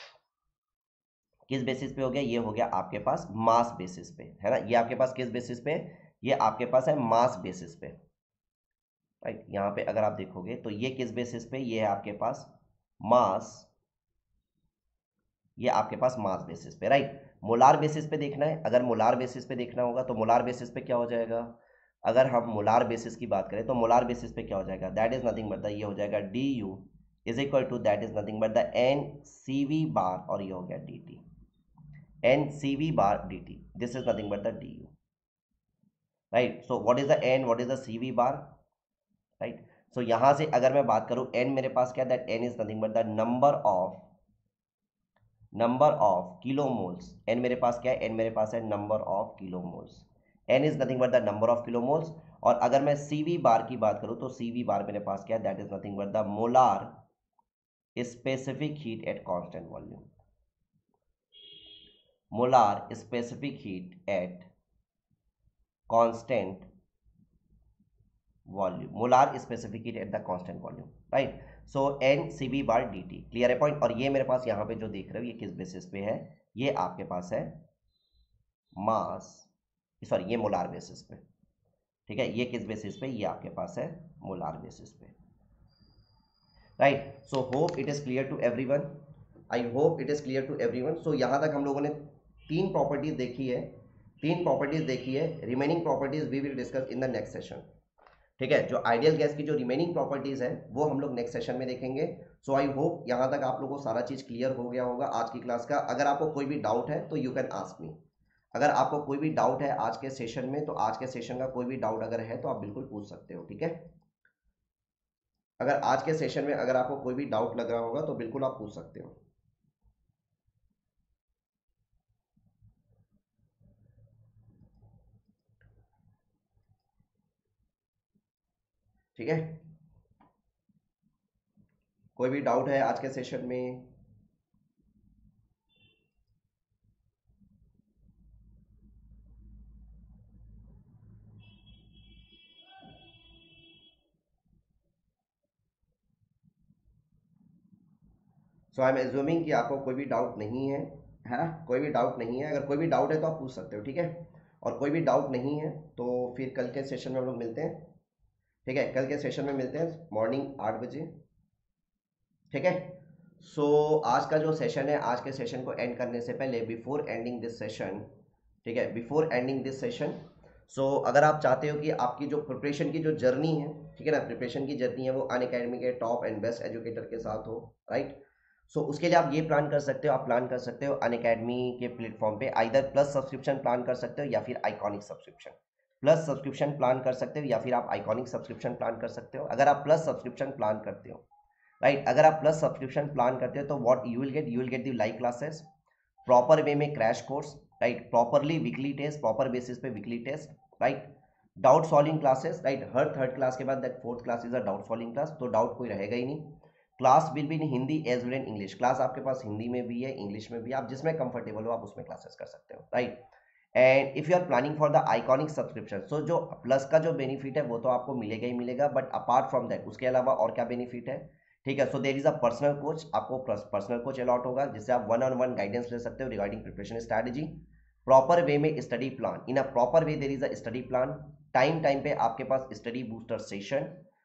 किस बेसिस पे हो गया, ये हो गया आपके पास मास बेसिस पे, है ना। ये आपके पास किस बेसिस पे, ये आपके पास है मास बेसिस पे, राइट। यहाँ पे अगर आप देखोगे तो ये किस बेसिस पे, ये है आपके पास मास, ये आपके पास मास बेसिस पे, राइट। मोलार बेसिस पे देखना है, अगर मोलार बेसिस पे देखना होगा तो मोलार बेसिस पे क्या हो जाएगा, अगर हम मोलार बेसिस की बात करें तो मोलार बेसिस पे क्या हो जाएगा, that is nothing but the, ये हो जाएगा du is equal to that is nothing but the NCV bar, और ये हो गया dt, NCV bar dt, this is nothing but the du, right. So what is the n, what is the CV bar, right. So यहां से अगर मैं बात करूं n मेरे पास क्या, that n is nothing but the number of kilomoles, n मेरे पास क्या है, n मेरे पास है number of kilomoles, n is nothing but the number of kilomoles. और अगर मैं CV बार की बात करूं तो CV बार मेरे पास क्या है, that is nothing but the molar specific heat at constant volume, molar specific heat at constant volume, molar specific heat at the constant volume, right. So NCV bar dt, clear है point. और ये मेरे पास यहाँ पे जो देख रहे हो ये किस बेसिस पे है, ये आपके पास है मास, सॉरी ये मोलार बेसिस पे, ठीक है। ये किस बेसिस पे, ये आपके पास है मोलार बेसिस पे, right. So hope it is clear to everyone, I hope it is clear to everyone. So यहाँ तक हम लोगों ने 3 प्रॉपर्टीज देखी है, remaining properties we will discuss in the next session, ठीक है। जो आइडियल गैस की जो रिमेनिंग प्रॉपर्टीज है वो हम लोग नेक्स्ट सेशन में देखेंगे। सो आई होप यहाँ तक आप लोगों को सारा चीज क्लियर हो गया होगा आज की क्लास का। अगर आपको कोई भी डाउट है तो यू कैन आस्क मी, अगर आपको कोई भी डाउट है आज के सेशन में, तो आज के सेशन का कोई भी डाउट अगर है तो आप बिल्कुल पूछ सकते हो, ठीक है। अगर आज के सेशन में अगर आपको कोई भी डाउट लग रहा होगा तो बिल्कुल आप पूछ सकते हो, ठीक है। कोई भी डाउट है आज के सेशन में, सो आई एम एज्यूमिंग कि आपको कोई भी डाउट नहीं है, कोई भी डाउट नहीं है। अगर कोई भी डाउट है तो आप पूछ सकते हो, ठीक है। और कोई भी डाउट नहीं है तो फिर कल के सेशन में हम लोग मिलते हैं, ठीक है। कल के सेशन में मिलते हैं मॉर्निंग 8 बजे, ठीक है। सो आज का जो सेशन है, आज के सेशन को एंड करने से पहले, बिफोर एंडिंग दिस सेशन, ठीक है, before ending this session, so अगर आप चाहते हो कि आपकी जो प्रिपरेशन की जो जर्नी है, ठीक है ना, प्रिपरेशन की जर्नी है वो अनअकैडमी के टॉप एंड बेस्ट एजुकेटर के साथ हो, राइट। सो उसके लिए आप ये प्लान कर सकते हो, आप प्लान कर सकते हो अनअकैडमी के प्लेटफॉर्म पे, आइदर प्लस सब्सक्रिप्शन प्लान कर सकते हो या फिर iconic subscription, plus subscription plan कर सकते हो या फिर आप आइकॉनिक सब्सक्रिप्शन प्लान कर सकते हो। अगर आप प्लस सब्सक्रिप्शन प्लान करते हो, राइट, अगर आप प्लस सब्सक्रिप्शन प्लान करते हो तो what you will get the live classes, proper way में crash course, right, properly weekly test, proper basis पे weekly test, right, doubt solving classes, right, हर 3rd क्लास के बाद that 4th class is a doubt solving class, तो doubt कोई रहेगा ही नहीं। Class will be in Hindi as well in English, class आपके पास हिंदी में भी है, इंग्लिश में भी, आप जिसमें कंफर्टेबल हो आप उसमें क्लासेस कर सकते हो, right. And if you are planning for the iconic subscription, so जो प्लस का जो बेनिफिट है वो तो आपको मिलेगा ही मिलेगा, बट अपार्ट फ्रॉम दैट उसके अलावा और क्या बेनिफिट है, ठीक है। So there is a personal coach, आपको पर्सनल कोच अलॉट होगा जिससे आप 1-on-1 गाइडेंस ले सकते हो regarding preparation strategy, proper way में study plan, in a proper way there is a study plan, time पे आपके पास study booster session,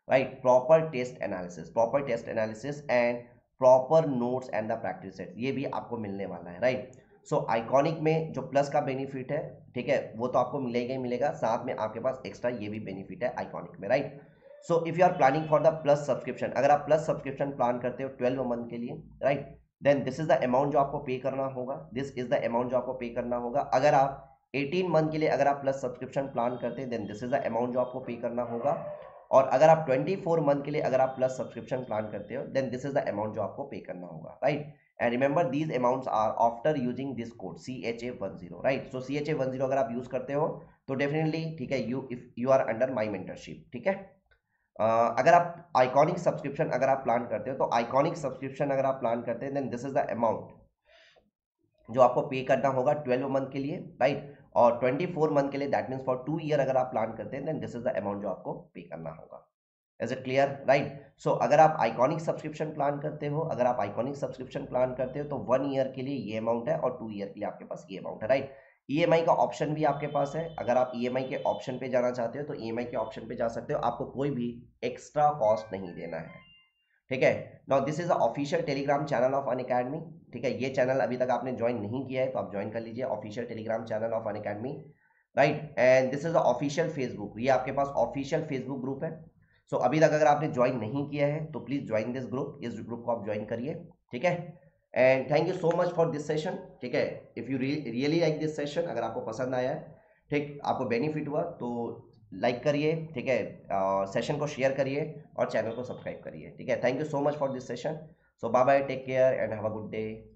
right, proper test analysis and proper notes and the practice set, ये भी आपको मिलने वाला है, राइट। सो आइकॉनिक में जो प्लस का बेनिफिट है, ठीक है, वो तो आपको मिलेगा ही मिलेगा, साथ में आपके पास एक्स्ट्रा ये भी बेनिफिट है आइकॉनिक में, right. So if you are planning for the plus subscription, अगर आप प्लस सब्सक्रिप्शन प्लान करते हो 12 मंथ के लिए, right, then this is the amount जो आपको पे करना होगा, दिस इज द अमाउंट जो आपको पे करना होगा। अगर आप 18 मंथ के लिए अगर आप प्लस सब्सक्रिप्शन प्लान करते हैं, then this is the amount जो आपको पे करना होगा। और अगर आप 24 मंथ के लिए अगर आप प्लस सब्सक्रिप्शन प्लान करते हो, then this is the amount जो आपको पे करना होगा, right. And remember these amounts are after using this code CHA10, right. So CHA10 अगर आप यूज करते हो तो डेफिनेटली, ठीक है, if you are under my mentorship, ठीक है। अगर आप आइकॉनिक सब्सक्रिप्शन अगर आप प्लान करते हो, तो आइकॉनिक सब्सक्रिप्शन अगर आप प्लान करते हैं, then this is the amount जो आपको पे करना होगा 12 मंथ के लिए, राइट। और 24 मंथ के लिए, दैट मीन्स फॉर 2 ईयर अगर आप प्लान करते हैं, then this is the amount जो आपको पे करना होगा। Is it clear, right. So अगर आप आइकॉनिक सब्सक्रिप्शन प्लान करते हो, अगर आप आइकॉनिक सब्सक्रिप्शन प्लान करते हो, तो 1 ईयर के लिए ये अमाउंट है और 2 ईयर के लिए आपके पास ये अमाउंट है, राइट। EMI का ऑप्शन भी आपके पास है, अगर आप EMI के ऑप्शन पे जाना चाहते हो तो EMI के ऑप्शन पे जा सकते हो, आपको कोई भी एक्स्ट्रा कॉस्ट नहीं देना है, ठीक है। Now this is the official Telegram channel of Unacademy, ठीक है। ये चैनल अभी तक आपने ज्वाइन नहीं किया है तो आप ज्वाइन कर लीजिए, official Telegram channel of Unacademy, right. And this is the official Facebook, ये आपके पास ऑफिशियल फेसबुक ग्रुप है। सो अभी तक अगर आपने ज्वाइन नहीं किया है तो प्लीज ज्वाइन दिस ग्रुप, इस ग्रुप को आप ज्वाइन करिए, ठीक है। And thank you so much for this session, ठीक है। If you really like this session, अगर आपको पसंद आया है, ठीक, आपको बेनिफिट हुआ तो लाइक करिए, ठीक है, सेशन को शेयर करिए और चैनल को सब्सक्राइब करिए, ठीक है। Thank you so much for this session. So bye bye, take care and have a good day.